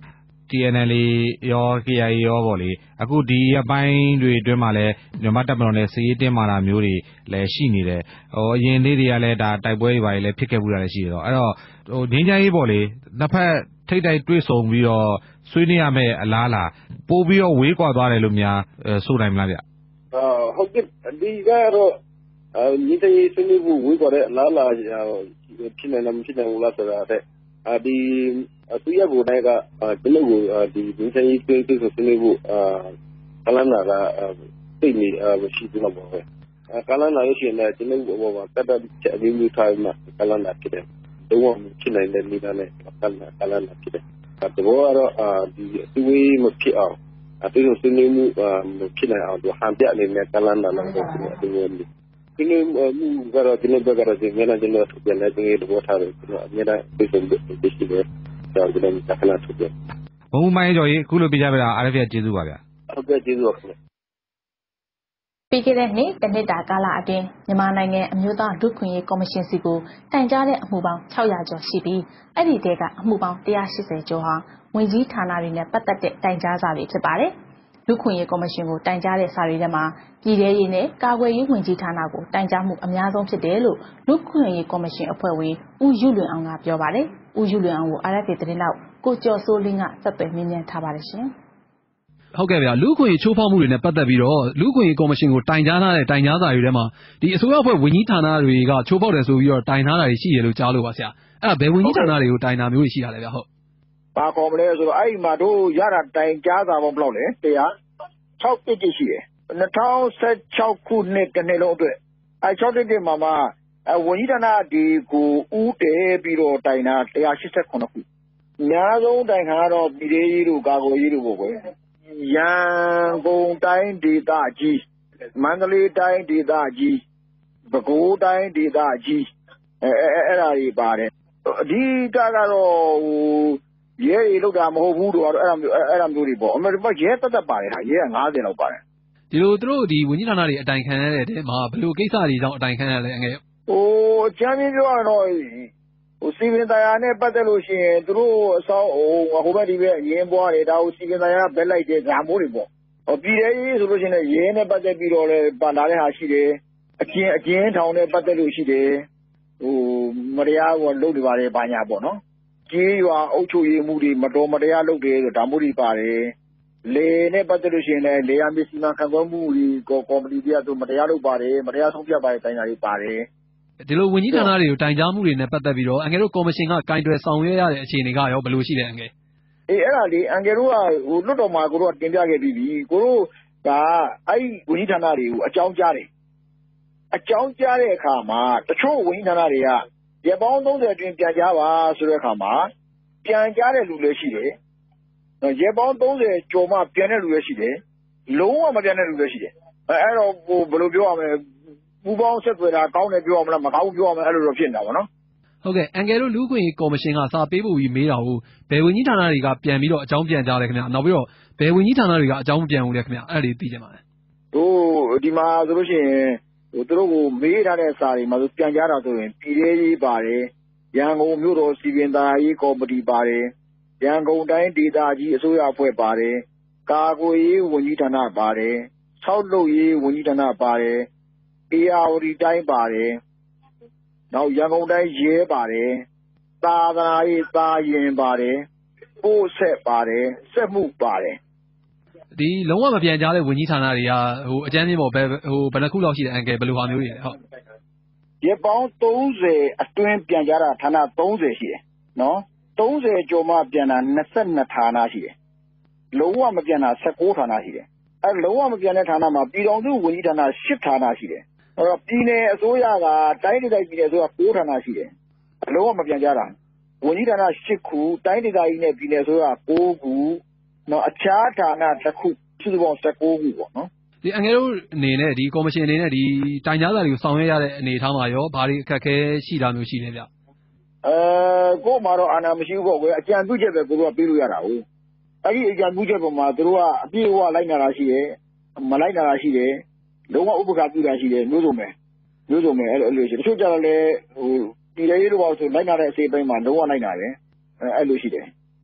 H: T N L ရော K I A ရောပေါ့လေအခုဒီအပိုင်းတွေအတွင်းမှာလည်းမြန်မာတပ်မတော်နဲ့စစ်ရေးတင်းမာတာမျိုးတွေလည်းရှိနေတယ်ဟိုအရင်နေ့တွေကလည်းဒါတိုက်ပွဲတွေပါလည်းဖြစ်ခဲ့မှုတာလည်းရှိတယ်တော့အဲ့တော့ဟိုငင်းချမ်းရေးပေါ့လေနှစ်ဖက်ထိတ်တိုက်တွေ့ဆုံပြီးတော့ဆွေးနွေးရမယ့်အလားလားပို့ပြီးတော့ဝေးကွာသွားတယ်လို့များဆိုနိုင်မလားဗျ
F: ဟုတ်ကဲ့ဒီကတော့ညီတရေးဆွေးနွေးဖို့ဝေးကွာတဲ့အလားလားဖြစ်နေလားမဖြစ်နိုင်ဘူးလားဆိုတာအဲဒီသူရကိုတိုင်းကဒီလိုကိုဒီညီတရေးဆွေးနွေးဖို့ဆွေးနွေးဖို့ကလန်းနာကသိနေမရှိဘူးတော့ပဲကလန်းနာရရှိနေကျွန်တော်ဘောမှာတက်တက်အမျိုးမျိုးထားမှကလန်းနာဖြစ်တယ်တော့ဖြစ်နိုင်တဲ့မိသားနဲ့ကလန်းနာကလန်းနာဖြစ်တယ်တဘောကတော့ဒီအသွေးမဖြစ်အောင်အသွေးကိုဆွေးနွေးမှုဖြစ်နိုင်အောင်သူဟန်ပြအနေနဲ့ကလန်းနာလုပ်ဖို့ဒီအသွေးဒီလိုမှုကတော့ဒီလိုပဲကတော့ဒီမြန်မာကျွန်တော်ထုတ်ပြန်တဲ့ဒီသဘောထားတယ်ကျွန်တော်အများအားဖြင့်ဒီရှိတယ်ကျွန်တော်ဒီကနေ့ထုတ်ပြန်
H: ဘုံမိုင်းကျော်ကြီးအခုလိုပြကြပြတာ R F A ကျေးဇူးပါဗျာ
F: ဟုတ်ကဲ့ကျေးဇူးပါခင်ဗျ
B: ပြီးခဲ့တဲ့နေ့တနှစ်တာကာလအတွင်းမြန်မာနိုင်ငံအမျိုးသားလူ့ခွင့်ရေးကော်မရှင်စီကိုတိုင်ကြားတဲ့အမှုပေါင်း၆၀၀ကျော်ရှိပြီးအဲ့ဒီတဲကအမှုပေါင်း၁၈၀ကျော်ဟာဝန်ကြီးဌာနတွေနဲ့ပတ်သက်တဲ့တိုင်ကြားစာတွေဖြစ်ပါတယ်။လူ့ခွင့်ရေးကော်မရှင်ကိုတိုင်ကြားတဲ့စာတွေထဲမှာပြည်ထရေးနဲ့ကာကွယ်ရေးဝန်ကြီးဌာနကိုတိုင်ကြားမှုအများဆုံးဖြစ်တယ်လို့လူ့ခွင့်ရေးကော်မရှင်အဖွဲ့ဝင်ဦးယူလွင်အောင်ကပြောပါတယ်။ဦးယူလွင်အောင်ကို R F A သတင်းတောက်ကိုကျော်စိုးလင်းကဆက်သွယ်မြင်းမြန်းထားပါတယ်ရှင်။
I: ဟုတ်ကဲ့ဗျာလူ့ခွင့်ရေးချိုးဖောက်မှုတွေနဲ့ပတ်သက်ပြီးတော့လူ့ခွင့်ရေးကော်မရှင်ကိုတိုင်ကြားထားတဲ့တိုင်ကြားစာတွေထဲမှာဒီအစိုးရအဖွဲ့ဝန်ကြီးဌာနတွေကချိုးဖောက်တယ်ဆိုပြီးတော့တိုင်ထားတာတွေရှိရလို့ကြားလို့ပါဆရာအဲ့ဒါဘယ်ဝန်ကြီးဌာနတွေကိုတိုင်တာမျိုးတွေရှိတာလဲဗျာဟုတ်
F: ဘာခေါ်မလဲဆိုတော့အဲ့ဒီမှာတို့ရတာတိုင်ကြားစာပေါင်းဘယ်လောက်လဲတရား၆တိတိရှိတယ်၂၀၁၆ခုနှစ်တစ်နှစ်လုံးအတွက်အဲ၆တိတိမှာမှဝန်ကြီးဌာနဒီကိုဦးတည်ပြီးတော့တိုင်တာ၁၈၇ခုအများဆုံးတိုင်ခံကတော့ပြည်ထောင်ရေးတို့ကာကွယ်ရေးတို့ပေါ့ကွယ်ရန်ကုန်တိုင်းဒေသကြီးမန္တလေးတိုင်းဒေသကြီးပဲခူးတိုင်းဒေသကြီးအဲအဲ့ဒါတွေပါတယ်အဓိကကတော့ဟိုရဲတွေလောက်တာမဟုတ်ဘူးတော့အဲ့ဒါမျိုးအဲ့ဒါမျိုးတွေပေါ့အမေတို့ရဲတက်တက်ပါတယ်ဟာရဲက၅၀လောက်ပါတယ်
I: ဒီလိုသူတို့ဒီဝန်ကြီးဌာနတွေအတိုင်ခံရတဲ့တဲမှာဘယ်လိုကိစ္စတွေကြောင့်အတိုင်ခံရလဲအငယ်
F: ဟိုအချမ်းပြောရတော့ဟိုစီဗင်တရားနဲ့ပတ်သက်လို့ရှိရင်သူတို့အဆောက်ဟိုဟိုဘက်ဒီဘက်ရင်းပွားတယ်ဒါကိုစီဗင်တရားဘက်လိုက်တဲ့ဒါမျိုးတွေပေါ့ဟိုပြည်ထဲရေးဆိုလို့ရှိရင်ရဲနဲ့ပတ်သက်ပြီးတော့လည်းပါလာတဲ့ဟာရှိတယ်အကျဉ်အကျဉ်ထောင်နဲ့ပတ်သက်လို့ရှိတယ်ဟိုမတရားကလုပ်နေပါတယ်ဘာညာပေါ့နော်ကြေးရွာအုပ်ချုပ်ရေးမှုတွေမတော်မတရားလုပ်တယ်ဆိုဒါမျိုးတွေပါတယ်လေနဲ့ပတ်သက်လို့ရှိရင်လည်းလေယာမျက်စိမှခံကွက်မှုတွေကော်မတီတွေကသူမတရားလုပ်ပါတယ်မတရားဆုံးဖြတ်ပါတယ်တိုင်တာတွေပါတယ်
I: ဒီလိုဝန်ကြီးဌာနတွေကိုတိုင်ကြားမှုတွေနဲ့ပတ်သက်ပြီးတော့အငယ်တို့ကော်မရှင်ကကင်တွယ်ဆောင်ရွက်ရတဲ့အခြေအနေကရောဘယ်လိုရှိလဲအငယ်
F: အေးအဲ့ဒါလေအငယ်တို့ကဟိုလွတ်တော်မှာကိုတို့ကတင်ပြခဲ့ပြီးပြီကိုတို့ကအဲ့ဒီဝန်ကြီးဌာနတွေကိုအကြောင်းကြားတယ်အကြောင်းကြားတဲ့အခါမှာတချို့ဝန်ကြီးဌာနတွေကရပောင်း၃၀အတွင်းပြန်ကြားပါဆိုတဲ့အခါမှာပြန်ကြားတဲ့လူလည်းရှိတယ်ရပောင်း၃၀ကျော်မှပြန်တဲ့လူလည်းရှိတယ်လုံးဝမပြန်တဲ့လူလည်းရှိတယ်အဲ့တော့ဟိုဘယ်လိုပြောရမလဲပူပေါင်းဆက်သွယ်တာကောင်းတယ်ပြောရမလားမကောင်းဘူးပြောရမလားအဲ့လိုတော့ဖြစ်နေတာပေါ့နော်
I: ဟုတ်ကဲ့အန်ကယ်တို့လူ့ခွင့်ရေးကော်မရှင်ကစာပေးပို့ပြီးမေးတာကိုဘယ်ဝန်ကြီးဌာနတွေကပြန်ပြီးတော့အကြောင်းပြန်ကြားလဲခင်ဗျာနောက်ပြီးတော့ဘယ်ဝန်ကြီးဌာနတွေကအကြောင်းပြန်ဦးလဲခင်ဗျာအဲ့ဒါတွေသိကြပါလား
F: တို့ဒီမှာဆိုလို့ရှိရင်ဟိုသူတို့ကိုမေးထားတဲ့စာတွေမှာဆိုပြန်ကြားတာဆိုရင်ပြည်ထောင်ရေးပါတယ်ရန်ကုန်မြို့တော်စီပင်သာရေးကော်မတီပါတယ်ရန်ကုန်တိုင်းဒေသကြီးအစိုးရအဖွဲ့ပါတယ်ကာကွယ်ရေးဝန်ကြီးဌာနပါတယ်ဆောက်လုပ်ရေးဝန်ကြီးဌာနပါတယ်အေရဝတီတိုင်းပါတယ်နောက်ရန်ကုန်တိုင်းရဲပါတယ်သာသနာရေးသာရင်ပါတယ်ပို့ဆက်ပါတယ်စက်မှုပါတယ်
I: ဒီလုံးဝမပြန်ကြားတဲ့ဝန်ကြီးဌာနတွေကဟိုအကျဉ်းချင်းပေါ့ဘယ်ဟိုဘယ်နှခုလောက်ရှိတယ်အန်ကယ်ဘယ်လိုဟာမျိုးတွေလဲဟုတ်
F: ရပောင်း၃၀အတွင်းပြန်ကြားတာဌာန၃၀ရှိတယ်နော်၃၀ကျော်မှပြန်တာ၂၂ဌာနရှိတယ်လုံးဝမပြန်တာ၁၉ဌာနရှိတယ်အဲလုံးဝမပြန်တဲ့ဌာနမှာပြည်တော်စုဝန်ကြီးဌာန၈ဌာနရှိတယ်အဲ့တော့ပြည်နယ်အစိုးရကတိုင်းဒေသကြီးပြည်နယ်အစိုးရ၉ဌာနရှိတယ်အလုံးဝမပြန်ကြတာဝန်ကြီးဌာန၈ခုတိုင်းဒေသကြီးနဲ့ပြည်နယ်အစိုးရ၉ခုနော်အခြားဌာနတစ်ခုစုစုပေါင်း၁၉ခုပေါ့နော်
I: ဒီအငယ်တို့အနေနဲ့ဒီကော်မရှင်အနေနဲ့ဒီတိုင်ကြားစာတွေကိုဆောင်ရွက်ရတဲ့အနေအထားမှာရောဘာတွေအခက်အခဲရှိတာမျိုးရှိလဲဗျ
F: အဲကို့မှာတော့အာဏာမရှိဘူးပေါ့ကွယ်အကြံပြုချက်ပဲကိုတို့ကပေးလို့ရတာဟုတ်အဲ့ဒီအကြံပြုချက်ပေါ်မှာသူတို့ကအပြည့်အဝလိုက်နာတာရှိတယ်မလိုက်နာတာရှိတယ်လုံးဝဥပက္ခပြုတာရှိတယ်မျိုးစုံပဲမျိုးစုံပဲအဲ့လိုအဲ့လိုရှိတချို့ကြတော့လေဟိုပြည်ရေးလို့ပါဆိုလိုက်နာတဲ့အစိပ်ပိုင်းမှာလုံးဝလိုက်နာတယ်အဲ့လိုရှိတယ်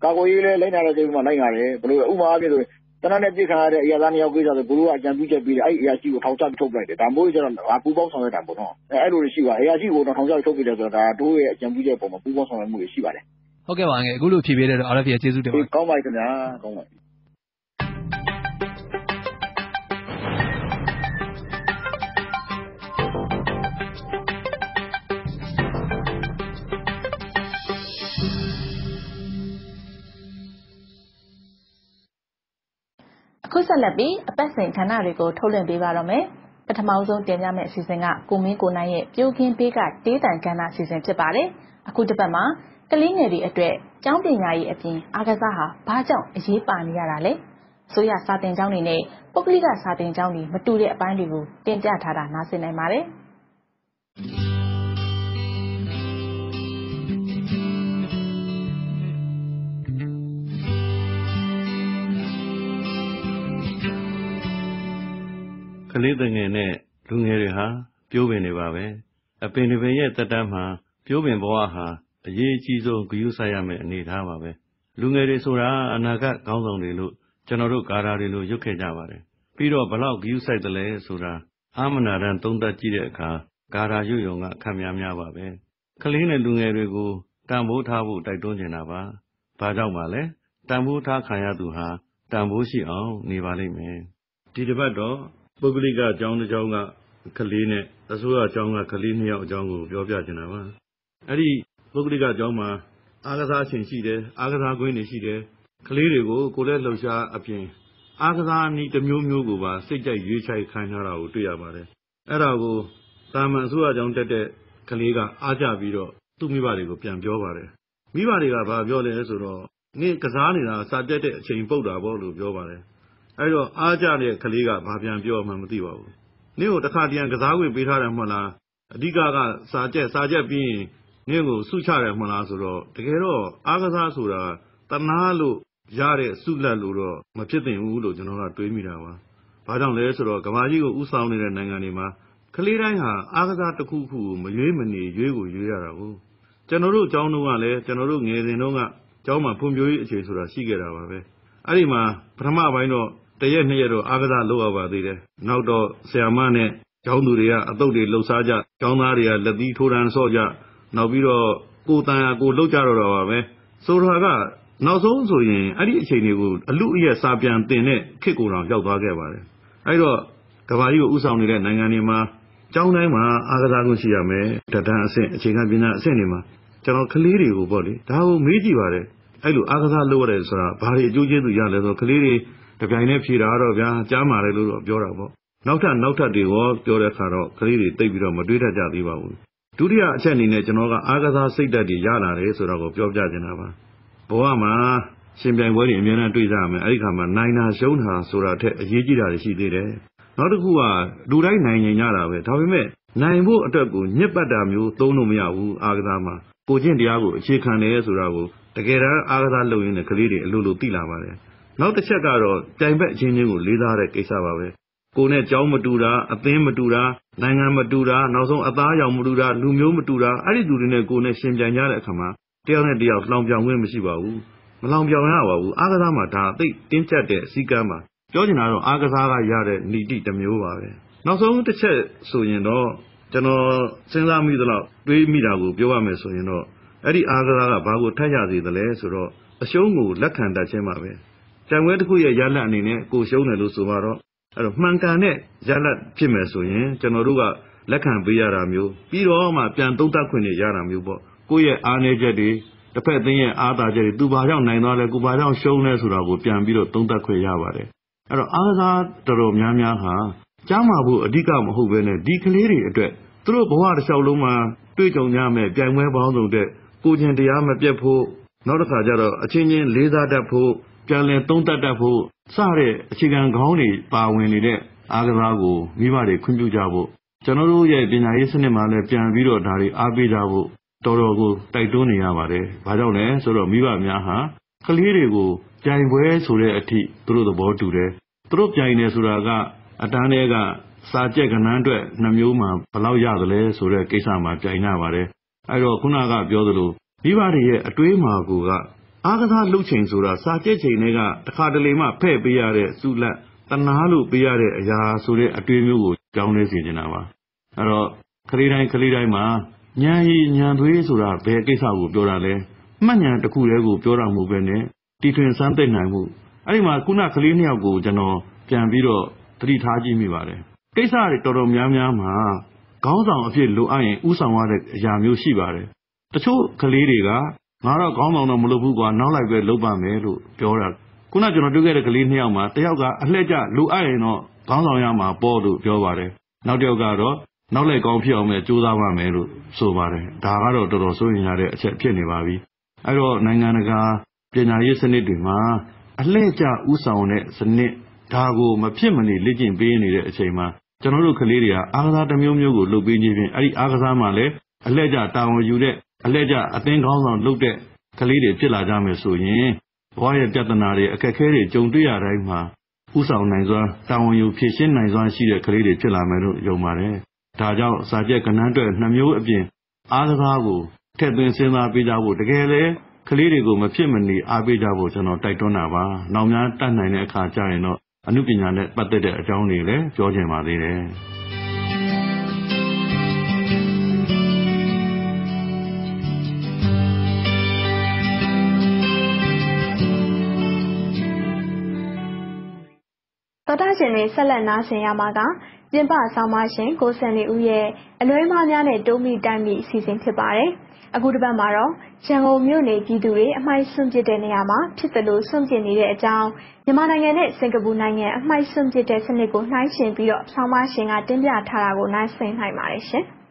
F: ကာကွယ်ရေးလည်းလိုက်နာတဲ့ကိစ္စမှာလိုက်နာတယ်ဘယ်လိုဥပမာအဖြစ်ဆိုတနက်နဲ့ပြစ်ခံရတဲ့အရာသားနှစ်ယောက်ကိစ္စဆိုဘလူကအကြံပြုချက်ပြီးတယ်အဲ့အရာရှိကိုထောင်ချပြီးထုတ်ပလိုက်တယ်ဒါမျိုးကျတော့ငါပူပေါင်းဆောင်ရွက်တာပေါ့နော်အဲ့လိုရှိပါအရာရှိကိုတော့ထောင်ချပြီးထုတ်ပြတယ်ဆိုတော့ဒါတို့ရဲ့အကြံပြုချက်ပုံမှာပူပေါင်းဆောင်ရွက်မှုတွေရှိပါတယ်
I: ဟုတ်ကဲ့ပါငယ်အခုလိုဖြေပေးတဲ့တော့ R F A ကျေးဇူးတင်ပါတယ်
F: ကောင်းပါပြီခင်ဗျာကောင်းပါပြီ
B: အခုဆက်လက်ပြီးအပတ်စဉ်ခဏတွေကိုထုတ်လွှင့်ပေးပါတော့မယ်ပထမဆုံးတင်ပြမယ့်အစီအစဉ်ကကိုမင်းကိုနိုင်ရဲ့ပြိုကင်းပေးကတေးတန်ကဏ္ဍအစီအစဉ်ဖြစ်ပါတယ်အခုတစ်ပတ်မှာကလေးငယ်တွေအတွက်ကျောင်းပညာရေးအပြင်အားကစားဟာဘာကြောင့်အရေးပါနေရတာလဲဆိုရစာတင်ကျောင်းတွေနဲ့ပုဂ္ဂလိကစာတင်ကျောင်းတွေမတူတဲ့အပိုင်းတွေကိုတင်ပြထားတာနားဆင်နိုင်ပါတယ်
J: ကလေးငယ်နဲ့လူငယ်တွေဟာပြိုးပင်တွေပါပဲအပင်တွေရဲ့တက်တမ်းမှာပြိုးပင်ဘဝဟာအရေးအကြီးဆုံးဂရုစိုက်ရမယ့်အနေအထားပါပဲလူငယ်တွေဆိုတာအနာဂတ်ခေါင်းဆောင်တွေလို့ကျွန်တော်တို့ဂါရာတွေလို့ရွတ်ခဲ့ကြပါတယ်ပြီးတော့ဘလောက်ဂရုစိုက်တယ်လဲဆိုတာအာမနာရန်သုံးသပ်ကြည့်တဲ့အခါဂါရာရွတ်ယုံကခက်များများပါပဲကလေးနဲ့လူငယ်တွေကိုတန်ဖိုးထားဖို့တိုက်တွန်းနေတာပါဘာကြောင့်ပါလဲတန်ဖိုးထားခံရသူဟာတန်ဖိုးရှိအောင်နေပါလိမ့်မယ်ဒီတစ်ပတ်တော့ပုဂ္ဂလိကအကြောင်းတစ်ကြောင်းကကလေးနဲ့အစိုးရအကြောင်းကကလေးနှစ်ယောက်အကြောင်းကိုပြောပြချင်တာပါအဲ့ဒီပုဂ္ဂလိကအကြောင်းမှာအားကစားခြင်းရှိတယ်အားကစားကွင်းတွေရှိတယ်ကလေးတွေကိုကိုယ်လည်းလှုပ်ရှားအပြင်အားကစားနည်းတစ်မျိုးမျိုးကိုပါစိတ်ကြိုက်ရွေးချယ်ခိုင်းထားတာကိုတွေ့ရပါတယ်အဲ့ဒါကိုတာမန်အစိုးရအကြောင်းတက်တဲ့ကလေးကအားကြပြီးတော့သူ့မိဘတွေကိုပြန်ပြောပါတယ်မိဘတွေကဘာပြောလဲဆိုတော့နင့်ကစားနေတာစာတက်တဲ့အချိန်ပုတ်တာပေါ့လို့ပြောပါတယ်အဲ့တော့အားကြတဲ့ကလေးကဘာပြန်ပြောမှမသိပါဘူးနင့်ကိုတစ်ခါတည်းကစားခွင့်ပေးထားတယ်မဟုတ်လားအဓိကကစာကြက်စာကြက်ပြီးရင်နင့်ကိုစုချတယ်မဟုတ်လားဆိုတော့တကယ်တော့အားကစားဆိုတာတနာလို့ရတဲ့စုလက်လို့တော့မဖြစ်သင့်ဘူးလို့ကျွန်တော်ကတွေးမိတာပါဘာကြောင့်လဲဆိုတော့ကမ္ဘာကြီးကိုဥဆောင်နေတဲ့နိုင်ငံတွေမှာကလေးတိုင်းဟာအားကစားတစ်ခုခုကိုမရွေးမနေရွေးကိုရွေးရတာကိုကျွန်တော်တို့အကြောင်းတုန်းကလည်းကျွန်တော်တို့ငယ်စဉ်တုန်းကကျောင်းမှာဖွံ့ဖြိုးရေးအခြေဆိုတာရှိခဲ့တာပါပဲအဲ့ဒီမှာပထမပိုင်းတော့တရက်နှစ်ရက်တော့အားကစားလုပ်ရပါသေးတယ်နောက်တော့ဆရာမနဲ့ကျောင်းသူတွေကအတုပ်တွေလှုပ်ရှားကြကျောင်းသားတွေကလက်သီးထိုးတန်းဆော့ကြနောက်ပြီးတော့ကိုယ်တန်ရာကိုလှုပ်ကြတော့တာပါပဲဆိုတာကနောက်ဆုံးဆိုရင်အဲ့ဒီအချိန်တွေကိုအလူအယက်စာပြန်တင်တဲ့ခေတ်ကိုတောင်ရောက်သွားခဲ့ပါတယ်အဲ့တော့ကမ္ဘာကြီးကိုဥဆောင်နေတဲ့နိုင်ငံတွေမှာကျောင်းတိုင်းမှာအားကစားကွင်းရှိရမယ်တဒန်းအဆင့်အခြေခံပညာအဆင့်တွေမှာကျွန်တော်ကလေးတွေကိုပေါ့လေဒါကိုမေးကြည့်ပါတယ်အဲ့လိုအားကစားလုပ်ရတယ်ဆိုတာဘာတွေအကျိုးကျေးဇူးရလဲဆိုတော့ကလေးတွေတပြိုင်တည်းဖြေတာတော့ဗျာကြားမှာလေလို့တော့ပြောတာပေါ့နောက်ထပ်နောက်ထပ်တွေရောပြောတဲ့အခါတော့ကလေးတွေတိတ်ပြီးတော့မတွေးတတ်ကြသေးပါဘူးဒုတိယအချက်အနေနဲ့ကျွန်တော်ကအားကစားစိတ်ဓာတ်တွေရလာတယ်ဆိုတော့ကိုပြောပြနေတာပါဘဝမှာရှင်ပြိုင်ပွဲတွေအများနဲ့တွေ့ကြရမယ်အဲ့ဒီခါမှာနိုင်တာရှုံးတာဆိုတာထက်အရေးကြီးတာတွေရှိသေးတယ်နောက်တစ်ခုကလူတိုင်းနိုင်ရင်ရတာပဲဒါပေမဲ့နိုင်ဖို့အတွက်ကိုညစ်ပတ်တာမျိုးသုံးလို့မရဘူးအားကစားမှာကိုကျင့်တရားကိုအခြေခံတယ်ဆိုတာကိုတကယ်တမ်းအားကစားလုပ်ရင်းနဲ့ကလေးတွေအလိုလိုသိလာပါတယ်နောက်တစ်ချက်ကတော့တိုင်ဘက်အချင်းချင်းကိုလေးစားတဲ့ကိစ္စပါပဲကိုနဲ့ကြောင်းမတူတာအသင်းမတူတာနိုင်ငံမတူတာနောက်ဆုံးအသားရောင်မတူတာလူမျိုးမတူတာအဲ့ဒီသူတွေနဲ့ကိုနဲ့ရှင်ပြိုင်ကြတဲ့အခါမှာတယောက်နဲ့တယောက်လောင်ပြောင်ခွင့်မရှိပါဘူးမလောင်ပြောင်ရပါဘူးအားကစားမှာဒါအသိတင်းကျပ်တဲ့အစည်းကမ်းပါပြောချင်တာတော့အားကစားကရတဲ့ဏီတိတစ်မျိုးပါပဲနောက်ဆုံးတစ်ချက်ဆိုရင်တော့ကျွန်တော်စဉ်းစားမိသလောက်တွေးမိတာကိုပြောရမယ်ဆိုရင်တော့အဲ့ဒီအားကစားကဘာကိုထပ်ရစေသလဲဆိုတော့အရှုံးကိုလက်ခံတတ်ခြင်းပါပဲတံခွဲတစ်ခုရဲ့ရလတ်အနေနဲ့ကိုရှုံးတယ်လို့ဆိုပါတော့အဲ့တော့မှန်ကန်တဲ့ရလတ်ဖြစ်မယ်ဆိုရင်ကျွန်တော်တို့ကလက်ခံပေးရတာမျိုးပြီးတော့မှပြန်သုံးသပ်ခွင့်တွေရတာမျိုးပေါ့ကိုယ့်ရဲ့အားနည်းချက်တွေတစ်ဖက်အသင်းရဲ့အားသာချက်တွေသူဘာကြောင့်နိုင်သွားလဲကိုဘာကြောင့်ရှုံးလဲဆိုတာကိုပြန်ပြီးတော့သုံးသပ်ခွင့်ရပါတယ်အဲ့တော့အားကစားတော်တော်များများဟာကြားမှာဖို့အဓိကမဟုတ်ဘဲနဲ့ဒီကလေးတွေအတွက်သူတို့ဘဝတစ်လျှောက်လုံးမှာတွေ့ကြုံကြမယ်ပြိုင်ပွဲပေါင်းစုံတဲ့ကိုကျင်တရားမပြတ်ဖို့နောက်တစ်ခါကျတော့အချင်းချင်းလေးစားတတ်ဖို့ပြန်လည်သုံးသပ်တတ်ဖို့စတဲ့အခြေခံခေါင်းတွေပါဝင်နေတဲ့အားကစားကိုမိဘတွေခွင့်ပြုကြဖို့ကျွန်တော်တို့ရဲ့ပညာရေးစနစ်မှာလည်းပြန်ပြီးတော့ဒါတွေအားပေးကြဖို့တော်တော်ကိုတိုက်တွန်းနေရပါတယ်။ဘာကြောင့်လဲဆိုတော့မိဘများဟာကလေးတွေကိုပြိုင်ပွဲဆိုတဲ့အထိသူတို့သဘောတူတယ်။သူတို့ပြိုင်နေဆိုတာကအတန်းတွေကစာကြက်ကဏ္ဍအတွက်နှမျိုးမှဘယ်လောက်ရသလဲဆိုတဲ့ကိစ္စမှာပြိုင်ကြပါတယ်။အဲတော့ခုနကပြောသလိုမိဘတွေရဲ့အတွေးမှာကိုကအားကစားလုပ်ချိန်ဆိုတာစာကျက်ချိန်တွေကတခါတလေမှဖဲ့ပေးရတဲ့စုလက်တနာလို့ပေးရတဲ့အရာဆိုတဲ့အတွေ့အမျိုးကိုကြောင်းနေစေချင်တာပါအဲ့တော့ခလေးတိုင်းခလေးတိုင်းမှာညံရီညံသွေးဆိုတာဘယ်ကိစ္စကိုပြောတာလဲမှတ်ဉာဏ်တစ်ခုတည်းကိုပြောတာမဟုတ်ပဲနဲ့တီထွင်စမ်းသိနိုင်မှုအဲ့ဒီမှာခုနကလေးနှစ်ယောက်ကိုကျွန်တော်ပြန်ပြီးတော့သတိထားကြည့်မိပါတယ်ကိစ္စတွေတော်တော်များများမှာခေါင်းဆောင်အဖြစ်လိုအပ်ရင်ဥဆောင်ရတဲ့အရာမျိုးရှိပါတယ်တချို့ကလေးတွေကငါတော့ခေါင်းဆောင်တော့မလုပ်ဘူးကွာနောက်လိုက်ပဲလုပ်ပါမယ်လို့ပြောတာခုနကျွန်တော်တွေ့ခဲ့တဲ့ကလေးနှစ်ယောက်မှာတယောက်ကအလှည့်ကျလိုအပ်ရင်တော့ခေါင်းဆောင်ရမှာပေါ့လို့ပြောပါတယ်နောက်တစ်ယောက်ကတော့နောက်လိုက်ကောင်းဖြစ်အောင်ပဲကြိုးစားပါမယ်လို့ဆိုပါတယ်ဒါကတော့တော်တော်စိုးရင်ရတဲ့အချက်ဖြစ်နေပါပြီအဲ့တော့နိုင်ငံတကာပညာရေးစနစ်တွေမှာအလှည့်ကျဥဆောင်တဲ့စနစ်ဒါကိုမဖြစ်မနေလေ့ကျင့်ပေးနေတဲ့အချိန်မှာကျွန်တော်တို့ကလေးတွေကအားကစားတစ်မျိုးမျိုးကိုလုပ်ပေးခြင်းဖြင့်အဲ့ဒီအားကစားမှာလည်းအလှည့်ကျတာဝန်ယူတဲ့အလှည့်ကျအသင်းကောင်းဆောင်လုပ်တဲ့ကလေးတွေဖြစ်လာကြမယ်ဆိုရင်ဘဝရဲ့ပြဿနာတွေအခက်အခဲတွေကြုံတွေ့ရတိုင်းမှာဥဆောင်နိုင်စွာတာဝန်ယူဖြည့်ရှင်းနိုင်စွာရှိတဲ့ကလေးတွေဖြစ်လာမယ်လို့ယုံပါတယ်ဒါကြောင့်စာကျက်ကဏ္ဍအတွက်နှမျိုးအပြင်အားကစားကိုထည့်သွင်းစဉ်းစားပေးကြဖို့တကယ်လေကလေးတွေကိုမဖြစ်မနေအားပေးကြဖို့ကျွန်တော်တိုက်တွန်းတာပါနောက်များတတ်နိုင်တဲ့အခါကျရင်တော့အမှုပညာနဲ့ပတ်သက်တဲ့အကြောင်းတွေလည်းပြောချင်ပါသေးတယ်
A: တော်တာရှင်တွေဆက်လက်နားဆင်ရမှာကပြင်ပဆောင်မရှင်ကိုစံနေဦးရဲ့အလွဲမှားများနဲ့တိုးမိတိုက်မိအစီအစဉ်ဖြစ်ပါတယ်။အခုတစ်ပတ်မှာတော့ရန်ကုန်မြို့နေပြည်သူတွေအမိုက်စွန့်ပစ်တဲ့နေရာမှာဖြစ်တယ်လို့စွန့်ပစ်နေတဲ့အကြောင်းမြန်မာနိုင်ငံနဲ့စင်ကာပူနိုင်ငံအမိုက်စွန့်ပစ်တဲ့စနစ်ကိုနှိုင်းယှဉ်ပြီးတော့ဆောင်မရှင်ကတင်ပြထားတာကိုနားဆင်နိုင်ပါတယ်ရှင်။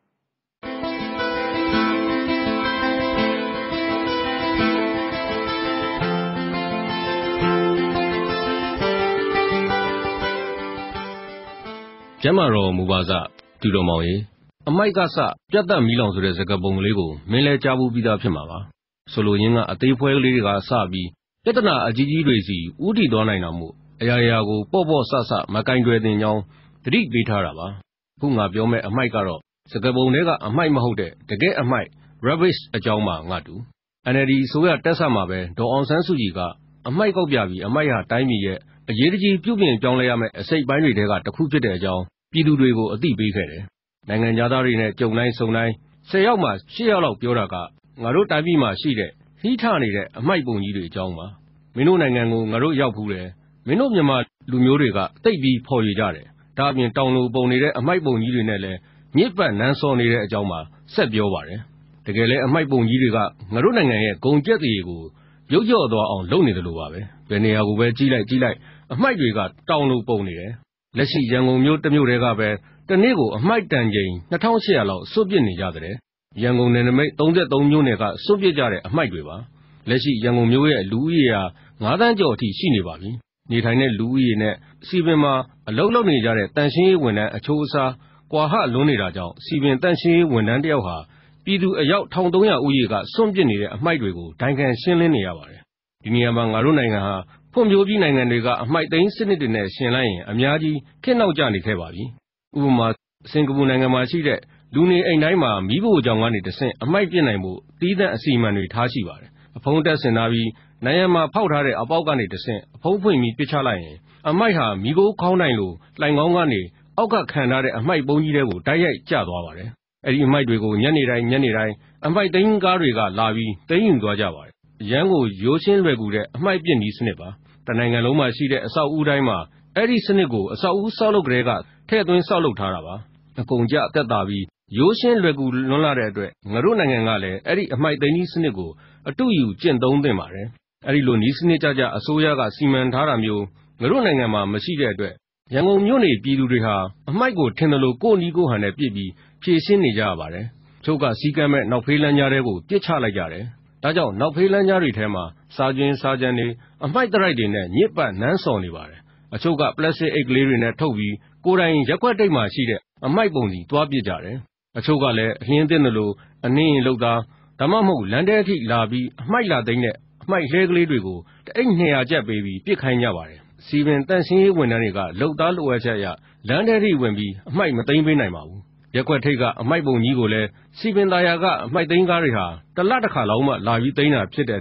K: ကျမ်းမာတော်မူပါစတူတော်မောင်ရေအမိုက်ကစပြတ်သက်မီးလောင်ဆိုတဲ့စကားပုံကလေးကိုမင်းလဲကြားဘူးပြီးသားဖြစ်မှာပါဆိုလိုရင်းကအသေးဖွဲကလေးတွေကစပြီးပြဿနာအကြီးကြီးတွေစီဥတီသွားနိုင်တာမို့အရာရာကိုပေါ့ပေါ့ဆဆမကင်တွယ်တင်ကြောင်းတတိပေးထားတာပါခုငါပြောမဲ့အမိုက်ကတော့စကားပုံတွေကအမိုက်မဟုတ်တဲ့တကယ်အမိုက် rubbish အကြောင်းမှငါတူ အန် အယ်လ် ဒီ ဆိုရတက်ဆက်မှာပဲဒေါ်အောင်ဆန်းစုကြည်ကအမိုက်ကောက်ပြပြီးအမိုက်ဟာတိုင်းပြည်ရဲ့အရေးတကြီးပြုပြင်ပြောင်းလဲရမယ့်အစိတ်ပိုင်းတွေထဲကတစ်ခုဖြစ်တဲ့အကြောင်းပြည်သူတွေကိုအသိပေးခဲ့တယ်။နိုင်ငံသားတွေနဲ့ကြုံတိုင်းဆုံတိုင်းဆယ်ယောက်မှရှစ်ယောက်လောက်ပြောတာကငါတို့တိုင်းပြည်မှာရှိတဲ့ဟိထနေတဲ့အမိုက်ပုံကြီးတွေအကြောင်းပါ။မင်းတို့နိုင်ငံကိုငါတို့ရောက်ဖူးတယ်။မင်းတို့မြန်မာလူမျိုးတွေကတိတ်ပြီးဖော်ရကြတယ်။ဒါအပြင်တောင်လိုပုံနေတဲ့အမိုက်ပုံကြီးတွေနဲ့လည်းမြစ်ပတ်နန်းစော်နေတဲ့အကြောင်းပါဆက်ပြောပါတယ်။တကယ်လဲအမိုက်ပုံကြီးတွေကငါတို့နိုင်ငံရဲ့ဂုံကျက်တွေကိုရုပ်ကျော်သွားအောင်လုပ်နေတယ်လို့ပါပဲ။ဘယ်နေရာကိုပဲကြီးလိုက်ကြီးလိုက်အမိုက်တွေကတောင်လိုပုံနေတယ်။လက်ရှိရန်ကုန်မြို့တစ်မြို့တည်းကပဲတနေ့ကိုအမိုက်တန်ချိန်နှစ်ထောင်ရှစ်ရာလောက်စွန့်ပစ်နေကြတယ်။ရန်ကုန်နယ်နိမိတ်သုံးသုံးမြို့နယ်ကစွန့်ပစ်ကြတဲ့အမိုက်တွေပါ။လက်ရှိရန်ကုန်မြို့ရဲ့လူဦးရေဟာငါးသန်းကျော်အထိရှိနေပါပြီ။နေထိုင်တဲ့လူဦးရေနဲ့စီပင်မှာအလုပ်လုပ်နေကြတဲ့တန်ရှင်းရေးဝန်ထမ်းအချိုးအစားကွာဟလွန်းနေတာကြောင့်စီပင်တန်ရှင်းရေးဝန်ထမ်းတယောက်ဟာပြည်သူအယောက်တစ်ထောင်သုံးရာဦးရေကစွန့်ပစ်နေတဲ့အမိုက်တွေကိုဒိုင်ခံရှင်းလင်းနေရပါတယ်။ဒီနေရာမှာငါတို့နိုင်ငံဟာဖွံ့ဖြိုးပြီးနိုင်ငံတွေကအမိုက်သိမ်းစနစ်တွေနဲ့ရှင်လိုက်ရင်အများကြီးခေတ်နောက်ကျနေခဲ့ပါပြီ။ဥပမာစင်ကာပူနိုင်ငံမှာရှိတဲ့လူနေအိမ်တိုင်းမှာမီးဖိုချောင်ကနေတဆင့်အမိုက်ပြစ်နိုင်မှုတီးသန့်အစီအမံတွေထားရှိပါတယ်။အဖုံးတက်ဆင်ထားပြီးနိုင်ရန်မှာဖောက်ထားတဲ့အပေါက်ကနေတဆင့်အဖုံးဖွင့်ပြီးပစ်ချလိုက်ရင်အမိုက်ဟာမီးခိုးခေါင်းနိုင်လိုလှိုင်ခေါင်းကနေအောက်ကခံထားတဲ့အမိုက်ပုံကြီးတွေကိုတိုက်ရိုက်ကျသွားပါတယ်။အဲဒီအမိုက်တွေကိုညနေတိုင်းညနေတိုင်းအမိုက်သိမ်းကားတွေကလာပြီးသိမ်းယူသွားကြပါတယ်။ရန်ကိုရိုးရှင်းလွယ်ကူတဲ့အမိုက်ပြစ်နည်းစနစ်ပါ။တနိုင်ငံလုံးမှာရှိတဲ့အဆောက်အဦတိုင်းမှာအဲ့ဒီစနစ်ကိုအဆောက်အဦဆောက်လုပ်ကြတဲ့ကထည့်သွင်းဆောက်လုပ်ထားတာပါအကုန်ကြအသက်သာပြီးရိုးရှင်းလွယ်ကူလွန်းလာတဲ့အတွက်ငါတို့နိုင်ငံကလည်းအဲ့ဒီအမိုက်သိမ်းနည်းစနစ်ကိုအတူယူကျင့်သုံးသင့်ပါတယ်အဲ့ဒီလိုနည်းစနစ်ကြကြအစိုးရကစီမံထားတာမျိုးငါတို့နိုင်ငံမှာမရှိတဲ့အတွက်ရန်ကုန်မြို့နေပြည်သူတွေဟာအမိုက်ကိုထင်တယ်လို့ကိုနီးကိုဟန်နဲ့ပြစ်ပြီးဖြည့်ရှင်းနေကြရပါတယ်ချုပ်ကစီကမ်းမဲ့နောက်ဖေးလမ်းကြားတွေကိုပြစ်ချလိုက်ကြတယ်ဒါကြောင့်နောက်ဖေးလမ်းကြားတွေထဲမှာစားကျင်းစားကြံတွေအမိုက်တရိုက်တွေနဲ့ညစ်ပတ်နန်းစော်နေပါတယ်အချို့ကပလတ်စတစ်အိတ်ကလေးတွေနဲ့ထုတ်ပြီးကိုယ်တိုင်ရက်ွက်တိတ်မှရှိတဲ့အမိုက်ပုံစီသွားပစ်ကြတယ်အချို့ကလည်းအလင်းသင်းတယ်လို့အနှင်းရင်လောက်သားဒါမှမဟုတ်လမ်းထဲအထိလာပြီးအမိုက်လာသိမ်းတဲ့အမိုက်လှဲကလေးတွေကိုတအိတ်နှစ်ရာကျပ်ပေးပြီးပြစ်ခိုင်းကြပါတယ်စီပင်တန့်ရှင်းရေးဝန်ထမ်းတွေကလုံသားလိုအပ်ချက်အရလမ်းထဲထိဝင်ပြီးအမိုက်မသိမ်းပေးနိုင်ပါဘူးရက်ွက်ထိတ်ကအမိုက်ပုံကြီးကိုလည်းစီပင်သားယာကအမိုက်သိမ်းကားတွေဟာတလတစ်ခါလောက်မှလာပြီးသိမ်းတာဖြစ်တဲ့အတွက်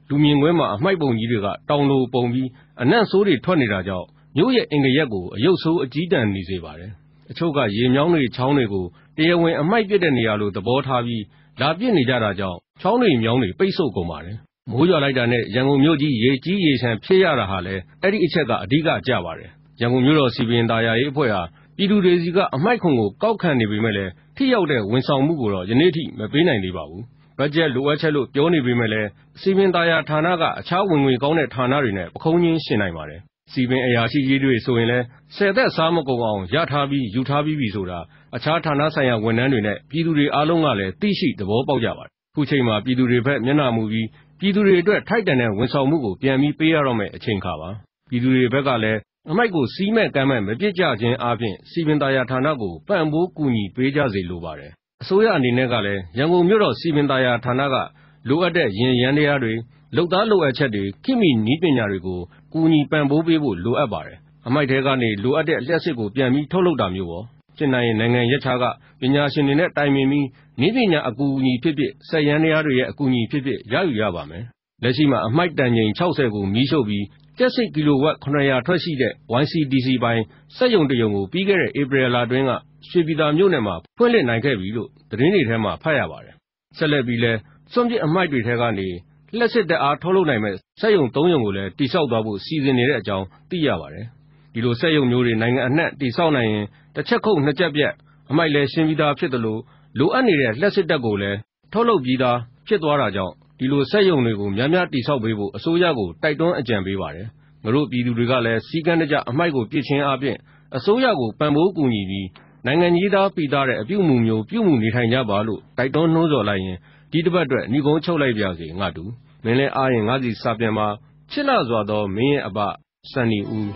K: လူမြင်ကွင်းမှာအမိုက်ပုံကြီးတွေကတောင်လိုပုံပြီးအနံ့ဆိုးတွေထွက်နေတာကြောင့်မြို့ရဲ့အင်္ဂရက်ကိုအယုတ်ဆိုးအကြီးတန်းနေစေပါတယ်အချို့ကရေမြောင်းတွေချောင်းတွေကိုတရားဝင်အမိုက်ပစ်တဲ့နေရာလိုသဘောထားပြီးလာပစ်နေကြတာကြောင့်ချောင်းတွေမြောင်းတွေပိတ်ဆို့ကုန်ပါတယ်မိုးရွာလိုက်တာနဲ့ရန်ကုန်မြို့ကြီးရေကြီးရေရှမ်းဖြစ်ရတာဟာလည်းအဲ့ဒီအချက်ကအဓိကကျပါတယ်ရန်ကုန်မြို့တော်စီပင်သာယာရေးအဖွဲ့ဟာပြည်သူတွေစီကအမိုက်ခွန်ကိုကောက်ခံနေပေမဲ့လည်းထိရောက်တဲ့ဝန်ဆောင်မှုကိုတော့ယနေ့ထိမပေးနိုင်သေးပါဘူးဘတ်ဂျက်လိုအပ်ချက်လို့ပြောနေပေမဲ့လည်းစီပင်သာယာဌာနကအခြားဝင်ငွေကောင်းတဲ့ဌာနတွေနဲ့ပခုံးချင်းရှင်နိုင်ပါတယ်စီပင်အရာရှိကြီးတွေဆိုရင်လည်းဆယ်သက်စားမကုန်အောင်ရထားပြီးယူထားပြီးပြီဆိုတာအခြားဌာနဆိုင်ရာဝန်ထမ်းတွေနဲ့ပြည်သူတွေအားလုံးကလည်းသိရှိသဘောပေါက်ကြပါတယ်ခုချိန်မှာပြည်သူတွေဘက်မျက်နှာမူပြီးပြည်သူတွေအတွက်ထိုက်တန်တဲ့ဝန်ဆောင်မှုကိုပြန်ပြီးပေးရတော့မယ့်အချိန်ခါပါပြည်သူတွေဘက်ကလည်းအမိုက်ကိုစီးမဲ့ကမ်းမဲ့မပြစ်ကြခြင်းအပြင်စီပင်သာယာဌာနကိုပံ့ပိုးကူညီပေးကြစေလိုပါတယ်အစိုးရအနေနဲ့ကလည်းရန်ကုန်မြို့တော်စီပင်သာယာဌာနကလိုအပ်တဲ့ရင်ရန်တရားတွေလုပ်သားလိုအပ်ချက်တွေခိမိနည်းပညာတွေကိုကူညီပံ့ပိုးပေးဖို့လိုအပ်ပါတယ်အမိုက်ထဲကနေလိုအပ်တဲ့လျှက်စစ်ကိုပြန်ပြီးထုတ်လုပ်တာမျိုးပေါ့ဖြစ်နိုင်ရင်နိုင်ငံရက်ခြားကပညာရှင်တွေနဲ့တိုင်ပင်ပြီးနည်းပညာအကူအညီဖြစ်ဖြစ်စက်ယန္တရားတွေရဲ့အကူအညီဖြစ်ဖြစ်ရယူရပါမယ်လက်ရှိမှာအမိုက်တန်ချိန်၆၀ကိုမီးရှို့ပြီးကျက်စိတ်ကီလိုဝက်ခုနှစ်ရာထွက်ရှိတဲ့ ဝိုင် စီ ဒီ စီ ပိုင်းစက်ရုံတရုံကိုပြီးခဲ့တဲ့ဧပြီလအတွင်းကရွှေပြည်သာမြို့နယ်မှာဖွင့်လှစ်နိုင်ခဲ့ပြီလို့သတင်းတွေထဲမှာဖတ်ရပါတယ်ဆက်လက်ပြီးလဲစွန့်ပစ်အမိုက်တွေထဲကနေလျှက်စစ်တပ်အားထုတ်လုပ်နိုင်မဲ့စက်ရုံသုံးရုံကိုလည်းတိစောက်သွားဖို့စီစဉ်နေတဲ့အကြောင်းသိရပါတယ်ဒီလိုစက်ရုံမျိုးတွေနိုင်ငံအနှံ့တိစောက်နိုင်ရင်တစ်ချက်ခုတ်နှစ်ချက်ပြက်အမိုက်လည်းရှင်းပြီးသားဖြစ်တယ်လို့လိုအပ်နေတဲ့လျှက်စစ်တပ်ကိုလည်းထုတ်လုပ်ပြီးသားဖြစ်သွားတာကြောင့်ဒီလိုစက်ရုံတွေကိုများများတိစောက်ပေးဖို့အစိုးရကိုတိုက်တွန်းအကြံပေးပါတယ်ငါတို့ပြည်သူတွေကလည်းစီကံတကြအမိုက်ကိုပြစ်ချင်းအပြင်အစိုးရကိုပံ့ပိုးကူညီပြီးနိုင်ငံကြီးသားပြည်သားတဲ့အပြုမှုမျိုးပြုမှုနေထိုင်ကြပါလို့တိုက်တွန်းနှိုးဆော်လိုက်ရင်ဒီတစ်ပတ်အတွက်ညီကုန်းချုပ်လိုက်ပါစေငါတူမင်းလဲအားရင်ငါစီစာပြန်မှာချစ်လာစွာသောမင်းရဲ့အပစံနီဦး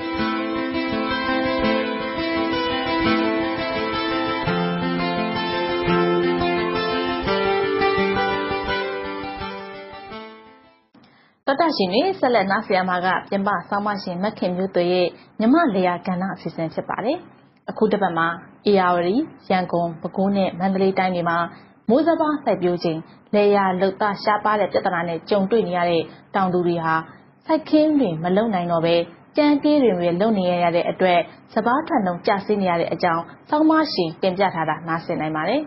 B: တော်တရှင်တွေဆက်လက်နားဆင်ရမှာကပြင်ပဆောင်းပါရှင်မခင်မျိုးသွေရဲ့မြမလေယာကဏ္ဍအစီအစဉ်ဖြစ်ပါတယ်အခုတစ်ပတ်မှာအေရဝတီရန်ကုန်ပဲခူးနဲ့မန္တလေးတိုင်းတွေမှာမိုးစပါးစိုက်ပျိုးခြင်းလေယာလုတ်သားရှားပါတဲ့ပြဿနာနဲ့ကြုံတွေ့နေရတဲ့တောင်သူတွေဟာစိုက်ခင်းတွေမလုံနိုင်တော့ပဲကြမ်းတေးတွေတွေလုံနေရတဲ့အတွက်စပါးထနှုံကျဆင်းနေရတဲ့အကြောင်းဆောင်းပါရှင်တင်ပြထားတာနားဆင်နိုင်ပါတယ်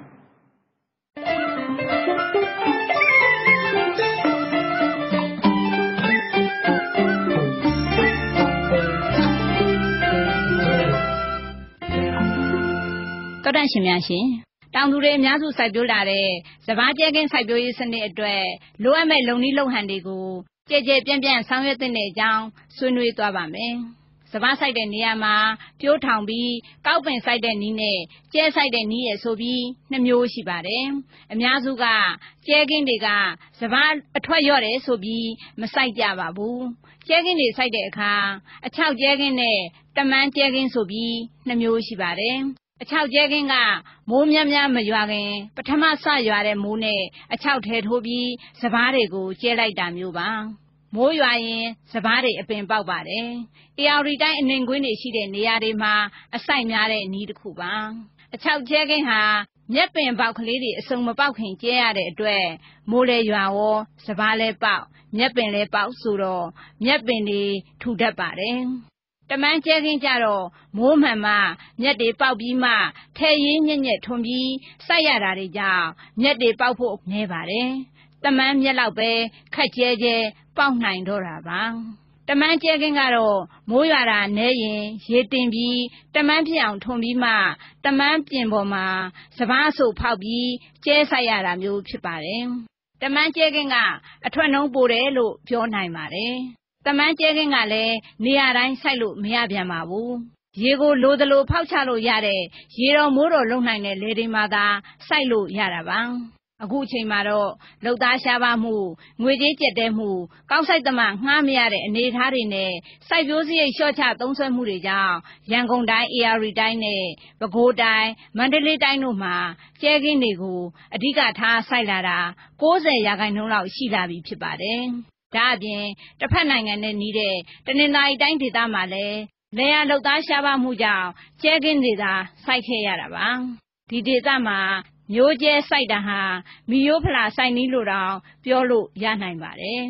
L: တော်တန့်ရှင်များရှင်တောင်သူတွေအများစုစိုက်ပျိုးလာတဲ့စပါးကျဲကင်းစိုက်ပျိုးရေးစနစ်အတွက်လိုအပ်မဲ့လုံနည်းလုံဟန်တွေကိုကြဲကြဲပြန့်ပြန့်ဆောင်ရွက်တဲ့အကြောင်းဆွေးနွေးသွားပါမယ်စပါးစိုက်တဲ့နေရာမှာပြိုးထောင်ပြီးကောက်ပင်စိုက်တဲ့နည်းနဲ့ကျဲစိုက်တဲ့နည်းရဲ့ဆိုပြီးနှစ်မျိုးရှိပါတယ်အများစုကကျဲကင်းတွေကစပါးအထွက်ရော့တယ်ဆိုပြီးမစိုက်ကြပါဘူးကျဲကင်းတွေစိုက်တဲ့အခါအချောက်ကျဲကင်းနဲ့တမန်းကျဲကင်းဆိုပြီးနှစ်မျိုးရှိပါတယ်အချောက်ကျဲကင်းကမိုးများများမရွာခင်ပထမစရွာတဲ့မိုးနဲ့အချောက်ထဲထိုးပြီးစပါးတွေကိုကျဲလိုက်တာမျိုးပါမိုးရွာရင်စပါးတွေအပင်ပေါက်ပါတယ်အေရဝတီတိုင်းအနှင်ကွင်းတွေရှိတဲ့နေရာတွေမှာအစိုက်များတဲ့နည်းတစ်ခုပါအချောက်ကျဲကင်းဟာမြက်ပင်ပေါက်ကလေးတွေအစုံမပေါက်ခင်ကျဲရတဲ့အတွက်မိုးလဲရွာရောစပါးလဲပေါက်မြက်ပင်လဲပေါက်ဆိုတော့မြက်ပင်တွေထူတတ်ပါတယ်တမန်းကျဲကင်းကြတော့မိုးမှန်မှမြက်တွေပေါက်ပြီးမှထဲရေးညက်ညက်ထွန်ပြီးစိုက်ရတာတွေကြောင့်မြက်တွေပေါက်ဖို့နည်းပါတယ်တမန်းမြက်လောက်ပဲခက်ကျဲကျဲပေါက်နိုင်တော့တာပါတမန်းကျဲကင်းကတော့မိုးရွာတာနည်းရင်ရေတင်ပြီးတမန်းပြအောင်ထွန်ပြီးမှတမန်းပြင်ပေါ်မှာစပါးဆုပ်ဖောက်ပြီးကျဲစိုက်ရတာမျိုးဖြစ်ပါတယ်တမန်းကျဲကင်းကအထွက်နှုံးပိုတယ်လို့ပြောနိုင်ပါတယ်တမန်းကျဲကင်းကလည်းနေရာတိုင်းစိုက်လို့မရပြန်ပါဘူးရေကိုလိုသလိုဖောက်ချလို့ရတဲ့ရေတော်မိုးတော်လုံနိုင်တဲ့လေတွေမှာသာစိုက်လို့ရတာပါအခုအချိန်မှာတော့လုတ်သားရှားပါမှုငွေကြေးကျက်တဲမှုကောက်စိုက်သမားငှားမရတဲ့အနေအထားတွေနဲ့စိုက်ပျိုးစရိတ်လျှော့ချသုံးစွဲမှုတွေကြောင့်ရန်ကုန်တိုင်းအေရဝတီတိုင်းနဲ့ပဲခူးတိုင်းမန္တလေးတိုင်းတို့မှာကျဲကင်းတွေကိုအဓိကထားစိုက်လာတာ၉၀ရာခိုင်နှုန်းလောက်ရှိလာပြီဖြစ်ပါတယ်ဒါအပြင်တစ်ဖက်နိုင်ငံနဲ့နီးတဲ့တနင်္သာရီတိုင်းဒေသမှာလည်းလယ်ယာလုပ်သားရှားပါမှုကြောင့်ကျဲကင်းတွေသာစိုက်ခဲ့ရတာပါဒီဒေသမှာမျိုးကျဲစိုက်တာဟာမီယိုးဖလာစိုက်နည်းလို့တောင်ပြောလို့ရနိုင်ပါတယ်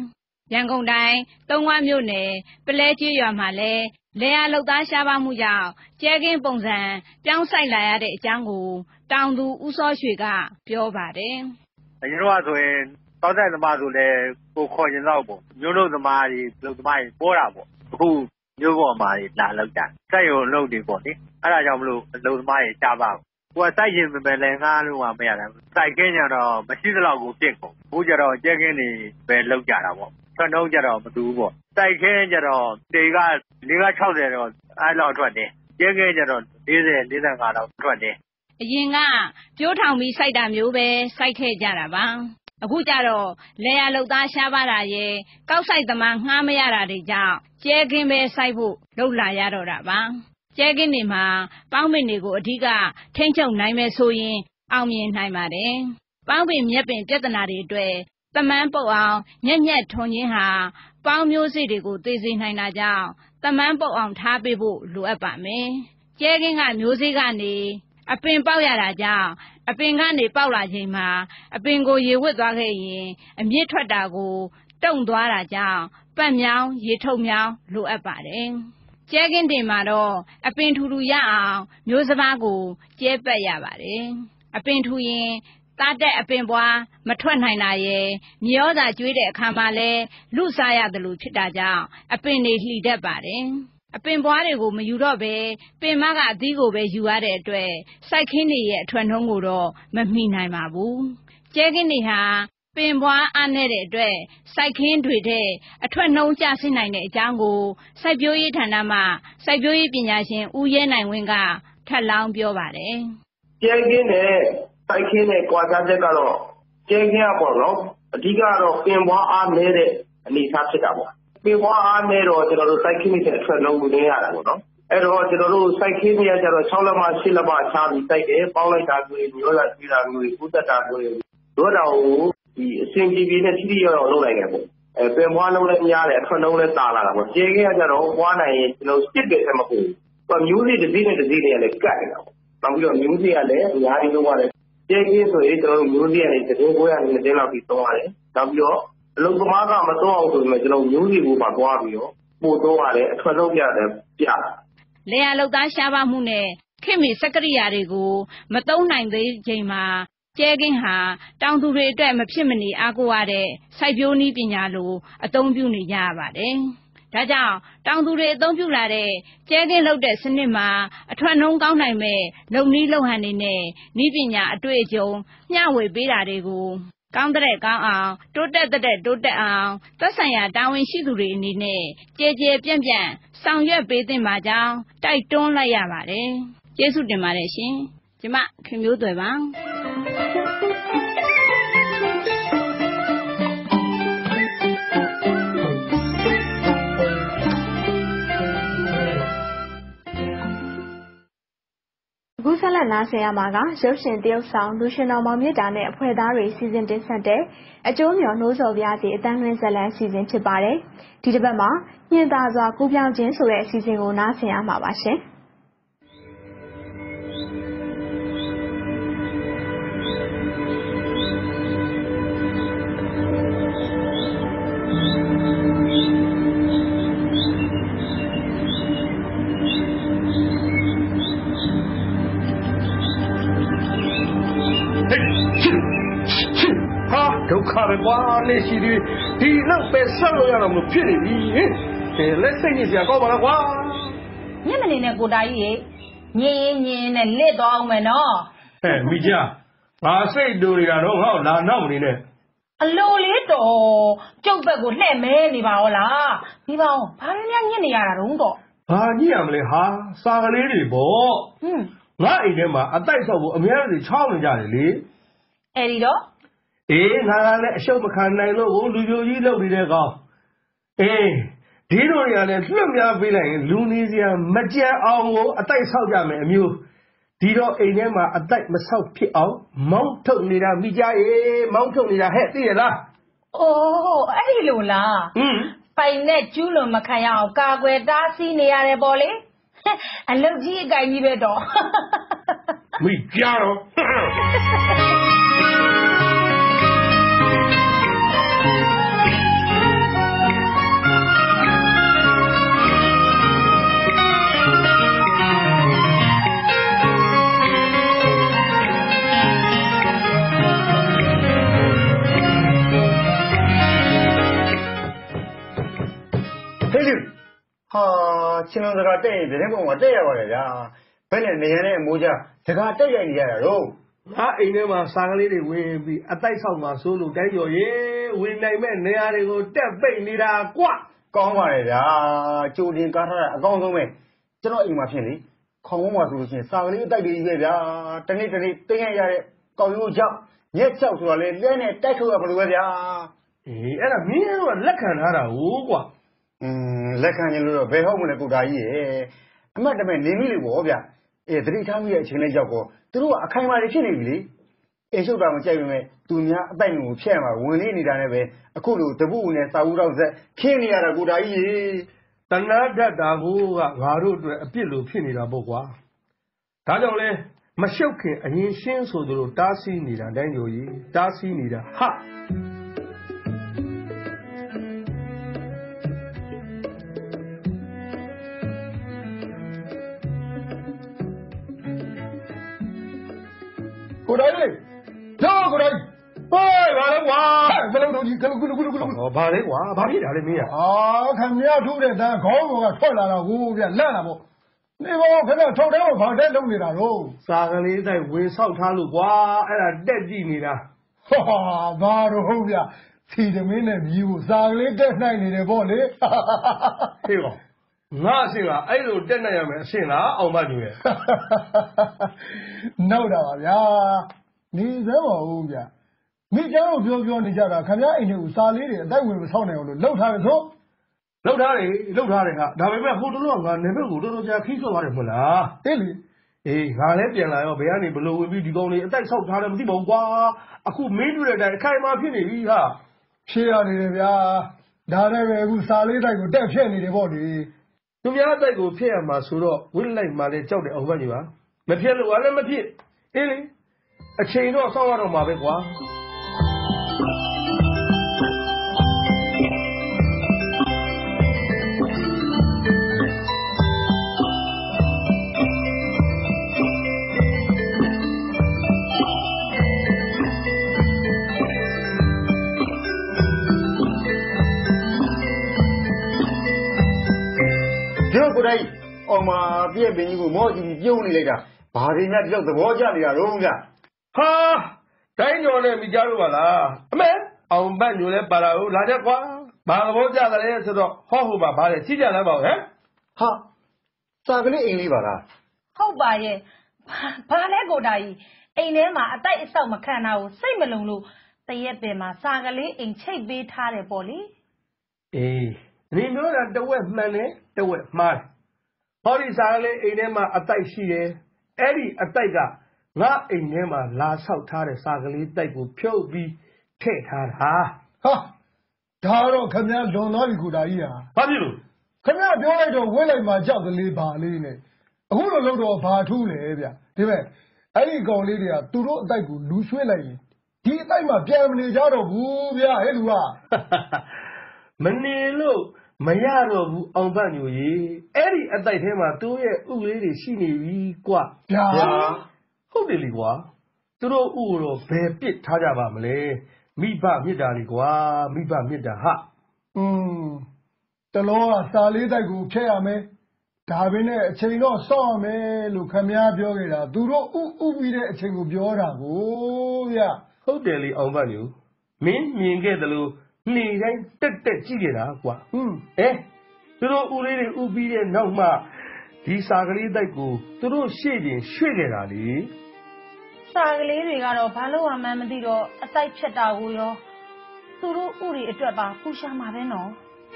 L: ရန်ကုန်တိုင်းသုံးဝမြို့နယ်ပလဲကျေးရွာမှာလည်းလေယာလုပ်သားရှားပါမှုကြောင့်ကျဲကင်းပုံစံပြောင်းဆိုင်လာရတဲ့အကြောင်းကိုတောင်သူဦးစောရွှေကပြောပါတယ်
M: ။အရင်တော့ဆိုရင်တောက်တဲ့သမားဆိုလည်းကိုခေါ်ရင်တော့ပေါ့မျိုးလုံးသမားတွေလုပ်သမားတွေပေါ်တာပေါ့အခုမျိုးပေါ်မှာလာလောက်တာစိုက်ရုံလုပ်နေပေါ့လေအဲ့ဒါကြောင့်မလို့လုပ်သမားတွေရှားပါကိုကစိုက်ရင်ပဲလည်းငားလို့မှမရတာစိုက်ခင်းကြတော့မရှိသလောက်ကိုပြစ်ကုန်ဘူးကြတော့ကျဲကင်းတွေပဲလောက်ကြတာပေါ့ထွက်နှုံးကြတော့မတူဘူးပေါ့စိုက်ခင်းကြတော့တေကလေးက၆၀တော့အဲ့လောက်ထွက်တယ်ကျဲကင်းကြတော့၄၀ ၄၅လောက်ထွက်တယ်
L: အရင်ကပြိုးထောင်ပြီးစိုက်တာမျိုးပဲစိုက်ခဲ့ကြတာပါအခုကြတော့လေယာလုပ်သားရှားပါတာရဲ့ကောက်ဆိုင်သမားငှားမရတာတွေကြောင့်ကျဲကင်းပဲစိုက်ဖို့လုပ်လာရတော့တာပါကျဲကင်းတွေမှာပေါင်းပင်တွေကိုအဓိကထိမ့်ချုပ်နိုင်မယ်ဆိုရင်အောင်မြင်နိုင်ပါတယ်ပေါင်းပင်မြက်ပင်ပြဿနာတွေအတွက်သမန်းပုတ်အောင်ညက်ညက်ထွန်ခြင်းဟာပေါင်းမျိုးစေ့တွေကိုသိစေနိုင်တာကြောင့်သမန်းပုတ်အောင်ထားပေးဖို့လိုအပ်ပါမယ်ကျဲကင်းကမျိုးစေ့ကနေအပင်ပေါက်ရတာကြောင့်အပင်ကနေပေါက်လာချိန်မှာအပင်ကိုရေဝစ်သွားခဲ့ရင်အမြင့်ထွက်တာကိုတုံသွားတာကြောင့်ပတ်မြောင်းရေထုတ်မြောင်းလိုအပ်ပါတယ်ကျဲကင်းတင်မှာတော့အပင်ထူထူရအောင်မျိုးစပါးကိုကျဲပက်ရပါတယ်အပင်ထူရင်သားတက်အပင်ပွားမထွက်နိုင်တာရဲ့မြေဩဇာကျွေးတဲ့အခါမှာလဲလူစားရတယ်လို့ဖြစ်တာကြောင့်အပင်တွေလှီတတ်ပါတယ်အပင်ပွားတွေကိုမယူတော့ပဲပင်မကအသီးကိုပဲယူရတဲ့အတွက်စိုက်ခင်းတွေရဲ့အထွက်နှုံးကိုတော့မမီနိုင်ပါဘူးကျဲခင်းတွေဟာပင်ပွားအားနည်းတဲ့အတွက်စိုက်ခင်းတွေတဲ့အထွက်နှုံးကျဆင်းနိုင်တဲ့အကြောင်းကိုစိုက်ပျိုးရေးဌာနမှစိုက်ပျိုးရေးပညာရှင်ဦးရဲနိုင်ဝင်းကထပ်လောင်းပြောပါတယ်
N: ကျဲခင်းနဲ့စိုက်ခင်းနဲ့ကွာခြားချက်ကတော့ကျဲခင်းကပေါ့နော်အဓိကတော့ပင်ပွားအားနည်းတဲ့အနေအထားဖြစ်တာပေါ့ပင်ပွားအားနဲ့တော့ကျွန်တော်တို့စိုက်ခင်းတွေအထွက်လုံးကိုနေရတာပေါ့နော်အဲ့တော့ကျွန်တော်တို့စိုက်ခင်းတွေကျတော့၆လက်မ၈လက်မချားပြီးစိုက်တယ်ပေါင်းလိုက်တာမျိုးမျိုးရကြည့်တာမျိုးကုသတာမျိုးတို့တော့ဒီအစင်ကြီးကြီးနဲ့ထိထိရောက်ရောက်လုပ်လိုက်တယ်ပေါ့အဲပင်ပွားလုံးလည်းများတယ်အထွက်လုံးလည်းတာလာတာပေါ့ကျဲခင်းကကျတော့ပွားနိုင်ရင်ကျွန်တော်စစ်တယ်ဆက်မဟုတ်ဘူးမျိုးစေ့တစ်စီးနဲ့တစ်စီးနဲ့လည်းကတ်နေတာပေါ့နောက်ပြီးတော့မျိုးစေ့ကလည်းအများကြီးလုပ်ရတယ်ကျဲခင်းဆိုရင်ကျွန်တော်တို့မျိုးစေ့ကနေတစ်တင်းကိုရနေတင်းလောက်ပြီးသုံးရတယ်နောက်ပြီးတော့အလုံးသမားကမတော့အောင်ဆိုရင်ကျွန်တော်မျိုးစီကိုပါသွားပြီးတော့ပို့တော့ရတယ်အထွက်လုံးပြတယ်ပြ
L: လေယာလုပ်သားရှားပါမှုနဲ့ခင်မီစက်ကရိယာတွေကိုမသုံးနိုင်သေးချိန်မှာကျဲကင်းဟာတောင်သူတွေအတွက်မဖြစ်မနေအားကိုးရတဲ့စိုက်ပျိုးနည်းပညာလိုအသုံးပြုနေကြရပါတယ်ဒါကြောင့်တောင်သူတွေအသုံးပြုလာတဲ့ကျဲကင်းလုပ်တဲ့စနစ်မှာအထွက်နှုံးကောင်းနိုင်မဲ့လုပ်နည်းလုပ်ဟန်တွေနဲ့နည်းပညာအတွေ့အကြုံမျှဝေပေးတာတွေကိုကောင်းတဲ့ကောင်းအောင်တိုးတက်တဲ့တိုးတက်အောင်သက်ဆိုင်ရာတာဝန်ရှိသူတွေအနေနဲ့ကြဲကြဲပြန့်ပြန့်ဆောင်ရွက်ပေးသင့်ပါကြောင်းတိုက်တွန်းလိုက်ရပါတယ်ကျေးဇူးတင်ပါတယ်ရှင်ကျမခင်မျိုးသွယ်ပါ
A: အခုဆက်လက်နားဆင်ရမှာကရုပ်ရှင်တရုတ်ဆောင်လူရှင်တော်မောင်မြတ်တာနဲ့အဖွဲ့သားတွေစီစဉ်တင်ဆက်တဲ့အကျိုးမျှော်နှိုးဆော်ပြစီအတန်းလွင်ဇလန်အစီအစဉ်ဖြစ်ပါတယ်။ဒီတစ်ပတ်မှာညင်သာစွာကူးပြောင်းခြင်းဆိုတဲ့အစီအစဉ်ကိုနားဆင်ရမှာပါရှင်။
O: ဒုက္ခပဲကွာလက်ရှိဒီဒီလောက်ပဲဆက်လို့ရတော့မဖြစ်နေပြီဟင်လက်စိတ်ညစ်စရာကောင်းပါလားကွာ
P: ညမနေနဲ့ကိုတာကြီးရေညင်းညင်းနဲ့လက်သွားအောင်မယ်နော်
O: ဟဲ့မိကြဘာစိတ်တူနေတာတော့ငါ့လာနောက်မနေနဲ့
P: အလိုလေးတော့ကျုပ်ဘက်ကိုလှဲ့မဲနေပါရောလားဒီပါအောင်ဘာလို့များညစ်နေရတာတုံးတော့
O: ဘာညစ်ရမလဲဟာစာကလေးတွေပေါ့ဟွန်းငါအိမ်ထဲမှာအတိုက်ဆောက်ဖို့အများကြီးချောင်းနေကြတယ်လေ
P: အဲ့ဒီတော့
O: အေးငါကလည်းအရှုပ်မခံနိုင်လို့လူပြိုကြီးလုပ်နေတဲ့ကောင်အေးဒီလိုတွေကလည်းလွတ်များပေးလိုက်ရင်လူနေစရာမကြံအောင်ကိုအတိုက်ဆောက်ကြမယ်အမျိုးဒီတော့အိမ်ထဲမှာအတိုက်မဆောက်ဖြစ်အောင်မောင်းထုတ်နေတာမိကြရေမောင်းထုတ်နေတာဟဲ့သိရလား
P: အိုးအဲ့ဒီလိုလားဟင်းပိုင်နဲ့ကျူးလွန်မခံရအောင်ကာကွယ်တားဆီးနေရတယ်ပေါ့လေအလုတ်ကြီးအကိုင်ကြီးပဲတော့
O: မိကြတော့
Q: 哈，青龙这个带别人跟我带过来呀，本来那样的木匠这个带人家喽。
O: 啊，因为嘛，三个里的为比啊，带上嘛，收入带着耶，为那边那样的个带背你啦挂。
Q: 讲过来呀，就连刚才讲什么，这老因嘛便宜，看我嘛就是三个里带的一个呀，等你等你等下呀，搞有奖，你找出来两年带出来不多呀。
O: 诶，那明我来看他的五挂。
Q: 嗯，来看你了，背后没得顾大爷，妈这边你没的我边，哎，这里他们也请来教过，都说啊，看嘛的便宜哩，哎，手边我家里面，度娘带你骗嘛，问你你在那边，啊，可能这部呢，三五到子，骗你啊，那顾大爷。
O: 但那这大户啊，外头对别路骗你了不挂，大家嘞，没小看，人先说的路打死你了，等有意打死你了，哈。过来嘞，走过来，喂，马来瓜，不能动你，咕噜咕噜咕噜咕噜。哦，马来瓜，马屁哪里没啊？
R: 啊，看你要出的，咱搞我个出来了，我变烂了不？你把我看到朝天我房山弄的了喽。
O: 三个里在为上茶路瓜，哎呀，带地你了。
R: 哈哈，马路后边，提着没那迷糊，三个里带奶你的包嘞。哈哈哈哈哈。
O: 对吧？我信啊，哎呦，真那样没信啦，奥马女。
R: 哈哈哈哈哈。闹的吧呀？你怎么后边？你讲我表表你家的，看见一头三里的，在外面操那个路，老他的错。
O: 老他的，老他的哈，那边好多路啊，那边好多路家开车玩的不啦？
R: 对哩。
O: 诶，俺那边来哦，别人你不路为地讲的，在操他的不地毛瓜，啊，苦没住的在开马片的哈。
R: 是啊，你的呀，那那边有三里在个带骗你的包里。
O: 咁样在个骗嘛，说了，未来嘛的交的欧巴你话，没骗了，完了没骗，诶哩，啊，钱多上万都马别瓜。
Q: 过来，我嘛别别你个毛巾丢你来着，把人家叫做我家里啊，容易啊。
O: 哈，咱家呢没加入完啦，没，我们班主任把了拉家瓜，把我家的人知道好好把把的几家来包哎。
Q: 哈，咋个你硬里吧啦？
P: 好吧耶，把来个大姨，哎呢嘛，带一手嘛看到，谁没弄路，第一遍嘛，三个哩硬切被他的玻璃。
O: 哎。你说那都会慢呢，都会慢。好哩三个哩，一年嘛一代是的，哎哩一代个，我一年嘛拉少他的三个哩代股票比贴他哈。
R: 哈，他说看见从哪里过来呀？
O: 哪里路？
R: 看见表来着，未来嘛叫个哩巴哩呢，我都老多爬出来的，对不对？哎，搞哩的啊，都说代股流水来，第代嘛变不了家都不变，哎路啊。哈哈哈。
O: 门里路没呀路不安排牛耶，哎哩一代天嘛都也屋里的心里为挂
R: 呀，
O: 好的哩挂，都说屋咯白别他家吧么嘞，米把米大哩挂，米把米大哈。
R: 嗯，这老啊三里代股开下没？大边呢钱咯少没？路看面表给啦，都说屋屋边的钱股表上过呀，
O: 好的哩安排牛，明明个的路。你人得得几个啦？挂，嗯，哎，这个屋里的屋边的闹嘛，第三个里代股，这个写进学个哪里？
P: 三个里တွေကတော့ဘာလို့မှမသိတော့အတိုက်ဖြတ်တာကိုရောသူတို့ဥတွေအတွက်ပါပူရှာမှာပဲနော်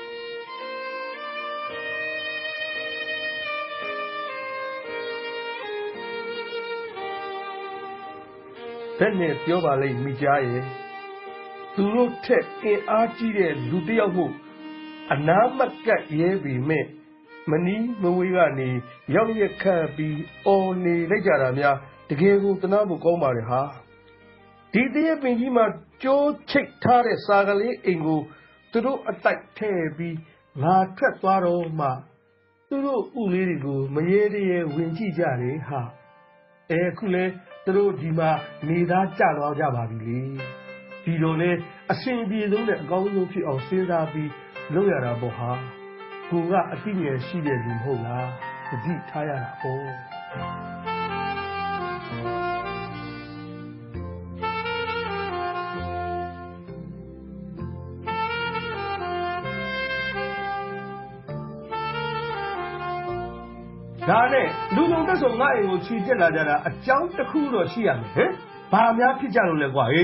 O: ဘယ်နဲ့ပြောပါလိမ့်မိကြားရဲ့သူတို့ထက်အင်အားကြီးတဲ့လူတစ်ယောက်မှုအနာမကတ်ရဲပေမဲ့မနီးမဝေးကနေရောက်ရက်ခတ်ပြီးအော်နေလိုက်ကြတာများတကယ်ကိုတနာဖို့ကောင်းပါလေဟာဒီတည်းပင်ကြီးမှာကြိုးချိတ်ထားတဲ့စာကလေးအိမ်ကိုသူတို့အတိုက်ထဲပြီးငါထွက်သွားတော့မှသူတို့ဥလေးတွေကိုမရေတရေဝင်ကြည့်ကြတယ်ဟာအဲခုလဲသူတို့ဒီမှာနေသားကြသွားကြပါပြီလေဒီလိုလဲအရှင်ပြေဆုံးတဲ့အကောင်းဆုံးဖြစ်အောင်စဉ်းစားပြီးလုပ်ရတာပေါ့ဟာကိုကအသိဉာဏ်ရှိတဲ့လူမဟုတ်လားသတိထားရတာပေါ့ဒါနဲ့လူလုံးတက်ဆိုငါအိမ်ကိုခြေတက်လာကြတာအကြောင်းတစ်ခုတော့ရှိရမယ်ဟင်ဘာများဖြစ်ကြလို့လဲကွာဟေး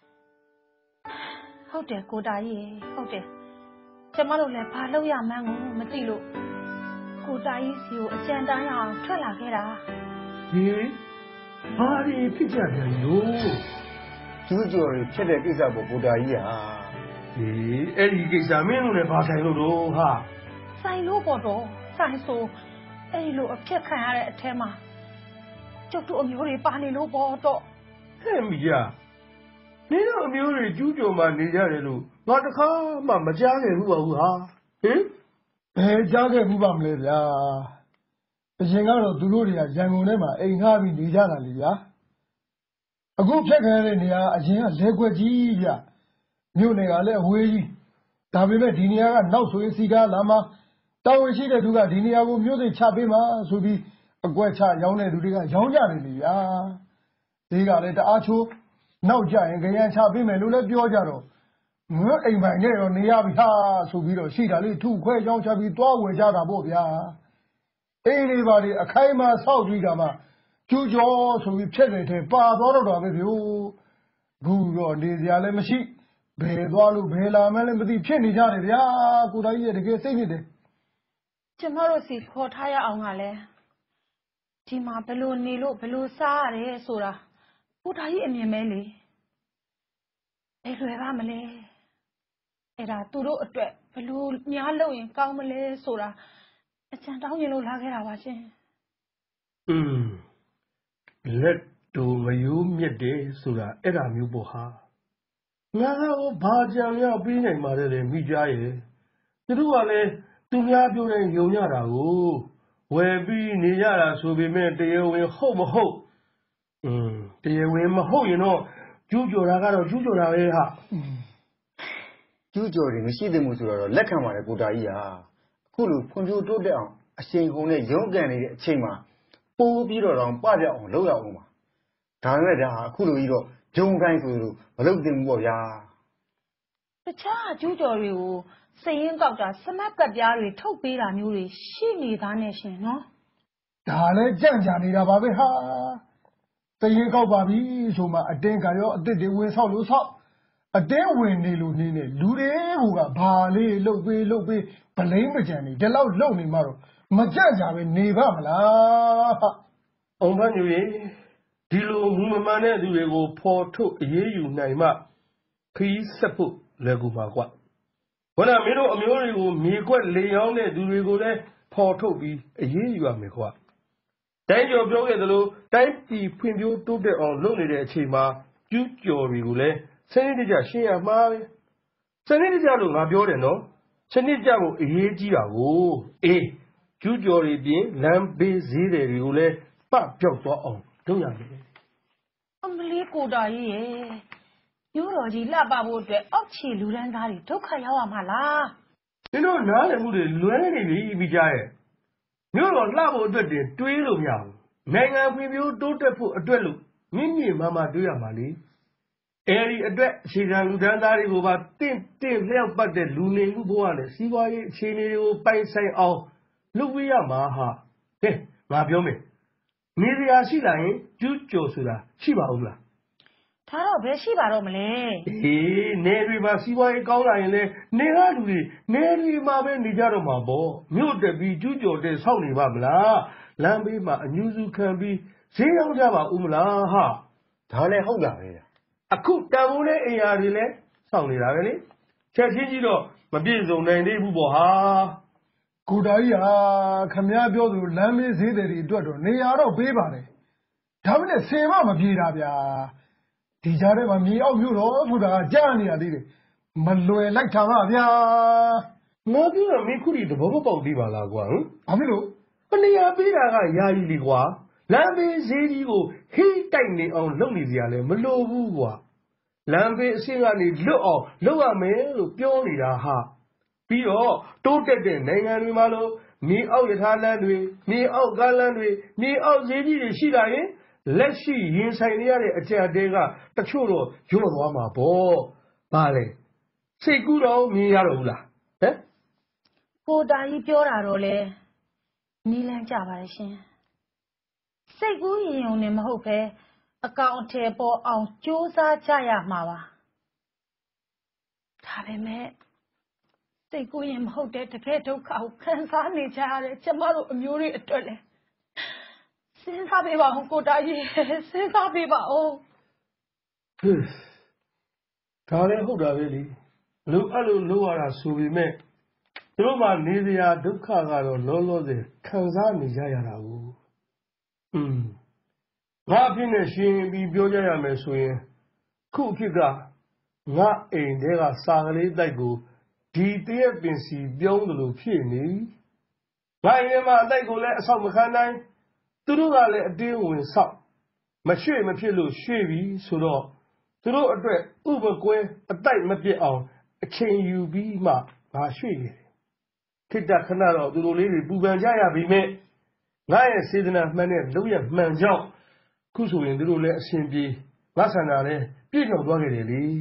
P: ဟုတ်တယ်ကိုတာကြီးဟုတ်တယ်ကျမတို့လည်းဘာလုပ်ရမှန်းကိုမသိလို့ကိုတာကြီးစီကိုအကြံတန်းရအောင်ထွက်လာခဲ့တာ
O: ဟေးဘာတွေဖြစ်ကြပြန်လို့
Q: ကျူးကျော်တွေဖြစ်တဲ့ကိစ္စပေါ့ကိုတာကြီးဟာ
O: ဟေးအဲ့ဒီကိစ္စမင်းတို့လည်းဘာဆိုင်လို့တော့ဟာ
P: ဆိုင်လို့ပေါ့တော့ဆိုင်ဆိုအဲ့လိုအဖြစ်ခံရတဲ့အထဲမှာကျုပ်တို့အမျိုးတွေပါနေလို့ပေါ့တော့
O: ဟဲ့မိရမင်းတို့အမျိုးတွေကျူးကျော်မှနေကြတယ်လို့ငါတခါမှမကြားခဲ့ဘူးပါဘူးဟာဟင်
R: ဘယ်ကြားခဲ့ဘူးပါမလဲဗျာအရင်ကတော့သူတို့တွေကရန်ကုန်ထဲမှာအိမ်ငှားပြီးနေကြတာလေဗျာအခုဖြတ်ခံရတဲ့နေရာအရင်ကလဲခွက်ကြီးဗျမြို့နယ်ကလည်းအဝေးကြီးဒါပေမဲ့ဒီနေရာကနောက်ဆိုရင်စီကားလာမှာတာဝန်ရှိတဲ့သူကဒီနေရာကိုမြို့စိတ်ချပေးမှာဆိုပြီးအကွက်ချရောင်းတဲ့သူတွေကရောင်းကြတယ်လေဗျာဒီကလည်းတအားချိုးနောက်ကြရင်ခရမ်းချပေးမယ်လို့လည်းပြောကြတော့ငါအိမ်ပိုင်နဲ့တော့နေရပြီဟာဆိုပြီးတော့ရှိတာလေးထုခွဲကြောင်းချပြီးသွားဝယ်ကြတာပေါ့ဗျာအေးလေးပါလေအခိုင်မှာဆောက်ပြီးကမှကျူးကျော်ဆိုပြီးဖြစ်နေတယ်ပါသွားတော့တာပဲဗျို့ဘူးတော့နေစရာလည်းမရှိဘယ်သွားလို့ဘယ်လာမှလည်းမသိဖြစ်နေကြတယ်ဗျာကိုတိုင်းရဲ့တကယ်စိတ်နေတယ်
P: ကျမတို့စီခေါ်ထားရအောင်ကလည်းဒီမှာဘလို့နေလို့ဘလို့စားရတယ်ဆိုတာကိုတာကြီးအမြင်မဲလေဘယ်လွယ်ပါမလဲအဲ့ဒါသူတို့အတွက်ဘလို့များလုပ်ရင်ကောင်းမလဲဆိုတာအကြံတောင်းရင်လို့လာခဲ့တာပါရှင်
O: อืมလက်တူမယိုးမြစ်တယ်ဆိုတာအဲ့ဒါမျိုးပေါ့ဟာငါကဘာကြံရပြီးနိုင်ပါလဲမိကြားရဲ့သူတို့ကလည်းသူများပြောတဲ့ယုံရတာကိုဝယ်ပြီးနေရတာဆိုပေမဲ့တရားဝင်ဟုတ်မဟုတ်อืมတရားဝင်မဟုတ်ရင်တော့ကျူးကျော်တာကတော့ကျူးကျော်တာပဲဟာ
Q: ကျူးကျော်တွေမရှိသင့်ဘူးဆိုတော့လက်ခံပါတယ်ကိုတာကြီးဟာအခုလိုဖွံ့ဖြိုးတိုးတက်အောင်အရှိန်ဟုန်နဲ့ရုန်းကန်နေတဲ့အချိန်မှာပိုးပြီးတော့တောင်ပပြအောင်လုပ်ရအောင်ပါဒါနဲ့ဒါအခုလိုကြီးတော့ဂျုံကိုင်းဆိုလို့မလုပ်သင့်ဘူးပေါ့ဗျာ
P: တခြားကျူးကျော်တွေကိုစရင်ကောက်တာစမတ်ကပ်ပြားတွေထုတ်ပေးတာမျိုးတွေရှိနေသားနဲ့ရှင်နော်
R: ဒါလည်းကြံ့ကြာနေတာပါပဲဟာစရင်ကောက်ပါပြီဆိုမှအတင်းကရောအစ်စ်တွေဝင်ဆောက်လို့ဆောက်အတင်းဝင်နေလို့နေနေလူတွေကဘာလေးလှုပ်ပေးလှုပ်ပေးဗလိမ့်မကြံနေဒီလောက်လှုပ်နေမှတော့မကြံ့ကြာပဲနေပါမလားဟာ
O: အောင်ဖန်ယူရင်ဒီလိုမူမမှန်တဲ့သူတွေကိုဖော်ထုတ်အေးအေးယူနိုင်မှခီးဆက်ဖို့လွယ်ကူပါကွာဘုရားမင်းတို့အမျိုးတွေကိုမြေကွက်လေရောင်းတဲ့သူတွေကိုလည်းဖော်ထုတ်ပြီးအေးအေးယူရမယ်ကွာတိုင်းကျော်ပြောခဲ့သလိုတိုင်းပြည်ဖွံ့ဖြိုးတိုးတက်အောင်လုပ်နေတဲ့အချိန်မှာကျူးကျော်တွေကိုလည်းစနစ်တကျရှင်းရမှာပဲစနစ်တကျလို့ငါပြောတယ်နော်စနစ်တကျကိုအရေးကြီးတာကိုအေးကျူးကျော်တွေပြင်လမ်းဘေးဈေးတွေကိုလည်းပပျောက်သွားအောင်လုပ်ရမယ်
P: အမလေးကိုတာကြီးရဲ့မျိုးတော်ကြီးလှပဖို့အတွက်အောက်ခြေလူဒန်းသားတွေဒုက္ခရောက်ရမှာလား
O: မင်းတို့နားလည်မှုတွေလွဲနေပြီမိကြရဲ့မျိုးတော်လှဖို့အတွက်တင်တွေးလို့မရဘူးနိုင်ငံဖွံ့ဖြိုးတိုးတက်ဖို့အတွက်လို့မြင့်မြင့်မားမားတွေးရမှာလေအဲဒီအတွက်အခြေခံလူဒန်းသားတွေကိုပါတင့်တင့်လျောက်ပတ်တဲ့လူနေမှုဘဝနဲ့စီးပွားရေးအခြေအနေတွေကိုပိုင်ဆိုင်အောင်လုပ်ပေးရမှာဟာဟဲ့ငါပြောမယ်နေရာရှိလာရင်ကျူးကျော်ဆိုတာရှိပါဦးလား
P: ဒါတော့ဘယ်ရှိပါတော့မလဲ
O: အေးနေတွေပါစီးပွားရေးကောင်းလာရင်လေနေရလူတွေနေတွေမှာပဲနေကြတော့မှာပေါ့မြို့တက်ပြီးကျူးကျော်တဲ့ဆောက်နေပါမလားလမ်းဘေးမှာအညူစုခံပြီးဈေးရောက်ကြပါဦးမလားဟာ
Q: ဒါလည်းဟုတ်တာပဲ
O: အခုတန်ဖိုးတဲ့အိမ်ယာတွေလည်းဆောက်နေတာပဲလေချက်ချင်းကြီးတော့မပြည့်စုံနိုင်သေးဘူးပေါ့ဟာ
R: ကိုတာကြီးဟာခမည်းပြောသူလမ်းမေးဈေးတွေအတွက်တော့နေရာတော့ပေးပါတယ်ဒါပေမဲ့စင်မမပြေတာဗျာဒီကြားထဲမှာမြေအောက်မြို့တော်ဆိုတာကြားနေရသေးတယ်မလွယ်လိုက်တာပါဗျာ
O: ငါပြောတော့မင်းခုဒီသဘောမပေါက်သေးပါလားကွာဟမ်
R: ဘာဖြစ်လို့
O: ဘနေရာပေးတာကယာယီလေကွာလမ်းဘေးဈေးကြီးကိုဟိတိုက်နေအောင်လုပ်နေစရာလည်းမလိုဘူးကွာလမ်းဘေးအဆင့်ကနေလွတ်အောင်လုပ်ရမယ်လို့ပြောနေတာဟာဘပြီးတော့တိုးတက်တဲ့နိုင်ငံတွေမှာလို့မြေအောက်ရထားလမ်းတွေမြေအောက်ကားလမ်းတွေမြေအောက်ဈေးကြီးတွေရှိလာရင်လက်ရှိရင်ဆိုင်နေရတဲ့အကြက်အတဲကတချို့တော့ညွတ်သွားမှာပေါ့ဘာလဲစိတ်ကူးတော့မြင်ရတော့ဘူးလားဟမ်
P: ကိုတာကြီးပြောတာတော့လေနီးလန်းကြပါတယ်ရှင်စိတ်ကူးရင်ုံနဲ့မဟုတ်ပဲအကောင်အထည်ပေါ်အောင်စူးစမ်းကြရမှာပါဒါပေမဲ့စိတ်ကူးရင်မဟုတ်တဲ့တကယ်ဒုက္ခကိုခံစားနေကြရတဲ့ကျမတို့အမျိုးတွေအတွက်လေစဉ်းစားပေးပါဦးကိုတာကြီးစဉ်းစားပေးပါဦး
O: ဒါလည်းဟုတ်တာပဲလေလူအဲ့လိုလုပ်ရတာဆိုပေမဲ့တို့မှနေစရာဒုက္ခကတော့လောလောဆယ်ခံစားနေကြရတာကိုอืมငါအဖြစ်နဲ့ရှင်ပြီးပြောကြရမယ်ဆိုရင်ခုအဖြစ်ကငါအိမ်ထဲကစာကလေးတိုက်ကိုဒီတရက်ပင်စီပြောင်းတယ်လို့ဖြစ်နေငါအိမ်ထဲမှာအတိုက်ကိုလည်းအဆောက်မခံနိုင်သူတို့ကလည်းအတင်းဝင်ဆောက်မရွှေ့မဖြစ်လို့ရွှေ့ပြီးဆိုတော့သူတို့အတွက်ဥပကွဲအတိုက်မပြစ်အောင်အချိန်ယူပြီးမှငါရွှေ့နေတယ်ခိတ္တခဏတော့သူတို့လေးတွေပူပန်ကြရပြီမဲ့ငါရဲ့စေတနာမှန်တဲ့လုပ်ရမှန်ကြောင်းခုဆိုရင်သူတို့လည်းအရှင်ပြေငါဆန္ဒလည်းပြည့်မြောက်သွားခဲ့တယ်လေ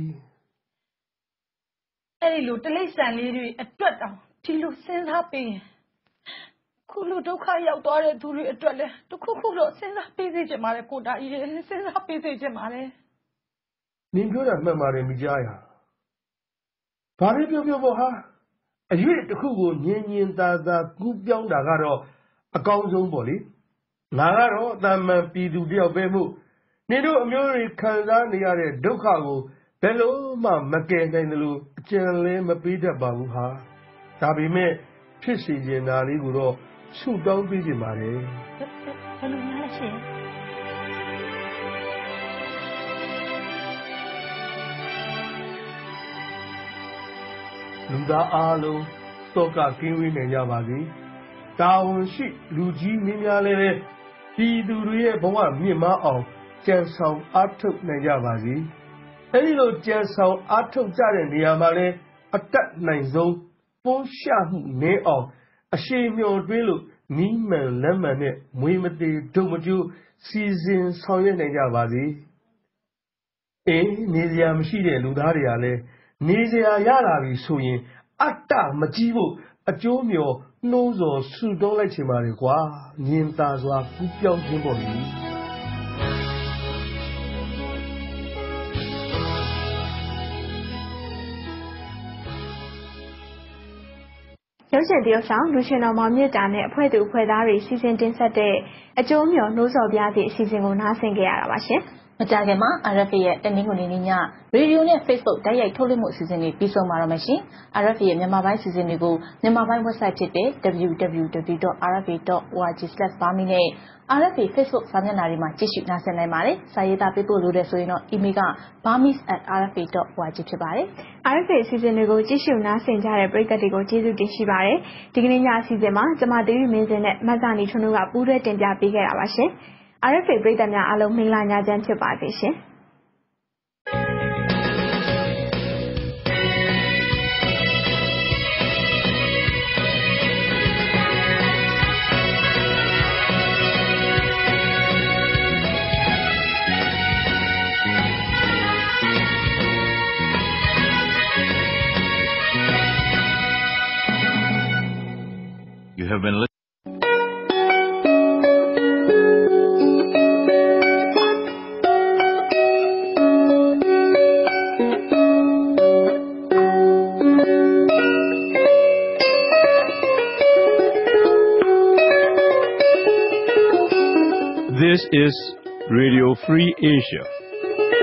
P: အဲ့ဒီလိုတလိษံလေးတွေအတွက်တောင်ဒီလိုစဉ်းစားပေးရင်ခုလိုဒုက္ခရောက်သွားတဲ့သူတွေအတွက်လည်းတခုခုတော့စဉ်းစားပေးစေချင်ပါတယ်ကိုတာကြီးစဉ်းစားပေးစေချင်ပါတယ်
O: နင်ပြောတာမှန်ပါတယ်မိကြားရဘာလေးပြောပြောပေါ့ဟာအရွေ့တစ်ခုကိုညင်ညင်သာသာကူးပြောင်းတာကတော့အကောင်းဆုံးပေါ့လေငါကတော့တာမန်ပြည်သူတယောက်ပဲမို့နေတို့အမျိုးတွေခံစားနေရတဲ့ဒုက္ခကိုဘယ်လိုမှမကယ်နိုင်တယ်လို့အကြံလဲမပေးတတ်ပါဘူးဟာဒါပေမဲ့ဖြစ်စီခြင်းနာလေးကိုတော့ဆုတောင်းပေးခြင်းပါတယ်
P: ဘယ်လိုများလဲရှင်
O: လူသားအားလုံးတော့ကကင်းဝေးနိုင်ကြပါစေတာဝန်ရှိလူကြီးမင်းများလည်းပဲပြည်သူတွေရဲ့ဘဝမြင့်မားအောင်ကြံဆောင်အားထုတ်နိုင်ကြပါစေအဲဒီလိုကြံဆောင်အားထုတ်ကြတဲ့နေရာမှာလည်းအတက်နိုင်ဆုံးပိုးရှမှုနည်းအောင်အရှိမျှော်တွေးလို့နီးမှန်လက်မှန်နဲ့မွေးမသေးဒုံမကျိုးစီစဉ်ဆောင်ရွက်နိုင်ကြပါစေအေးနေစရာမရှိတဲ့လူသားတွေကလည်းနေစရာရလာပြီဆိုရင်အတ္တမကြီးဖို့အကျိုးမျှော်နှိုးဆော်ဆုတောင်းလိုက်ချင်ပါလေကွာညင်သာစွာကူးပြောင်းခြင်းပေါ့လေ
A: ရုပ်ရှင်တရုတ်ဆောင်လူရှင်တော်မောင်မြင့်တာနဲ့အဖွဲ့သူအဖွဲ့သားတွေစီစဉ်တင်ဆက်တဲ့အကျိုးမျှော်နှိုးဆော်ပြသည့်အစီအစဉ်ကိုနားဆင်ကြရတာပါရှင်
B: မကြခင်မှာ R F A ရဲ့တနင်္ဂနွေနေ့ညရေဒီယိုနဲ့ Facebook တိုက်ရိုက်ထုတ်လွှင့်မှုအစီအစဉ်တွေပြီးဆုံးပါတော့မယ်ရှင်။ R F A ရဲ့မြန်မာပိုင်းအစီအစဉ်တွေကိုမြန်မာပိုင်း website ဖြစ်တဲ့ w w w dot r f a dot org slash burmese နဲ့ R F A Facebook စာမျက်နှာတွေမှာကြည့်ရှုနားဆင်နိုင်ပါတယ်။စာရေးသားပေးပို့လို့တဲ့ဆိုရင်တော့ email က burmese at r f a dot org ဖြစ်ပါတယ်
A: ။ R F A အစီအစဉ်တွေကိုကြည့်ရှုနားဆင်ကြတဲ့ပရိသတ်တွေကိုကျေးဇူးတင်ရှိပါတယ်။ဒီကနေ့ညအစီအစဉ်မှာကျမဒေဝီမင်းစင်နဲ့မတ်ဇာနီထွန်းတို့ကပူးတွဲတင်ပြပေးခဲ့တာပါရှင်။ R F A ပရိသတ်များအားလုံးမင်္ဂလာညချမ်းဖြစ်ပါစေရှင်။
S: You have been listening. This is Radio Free Asia.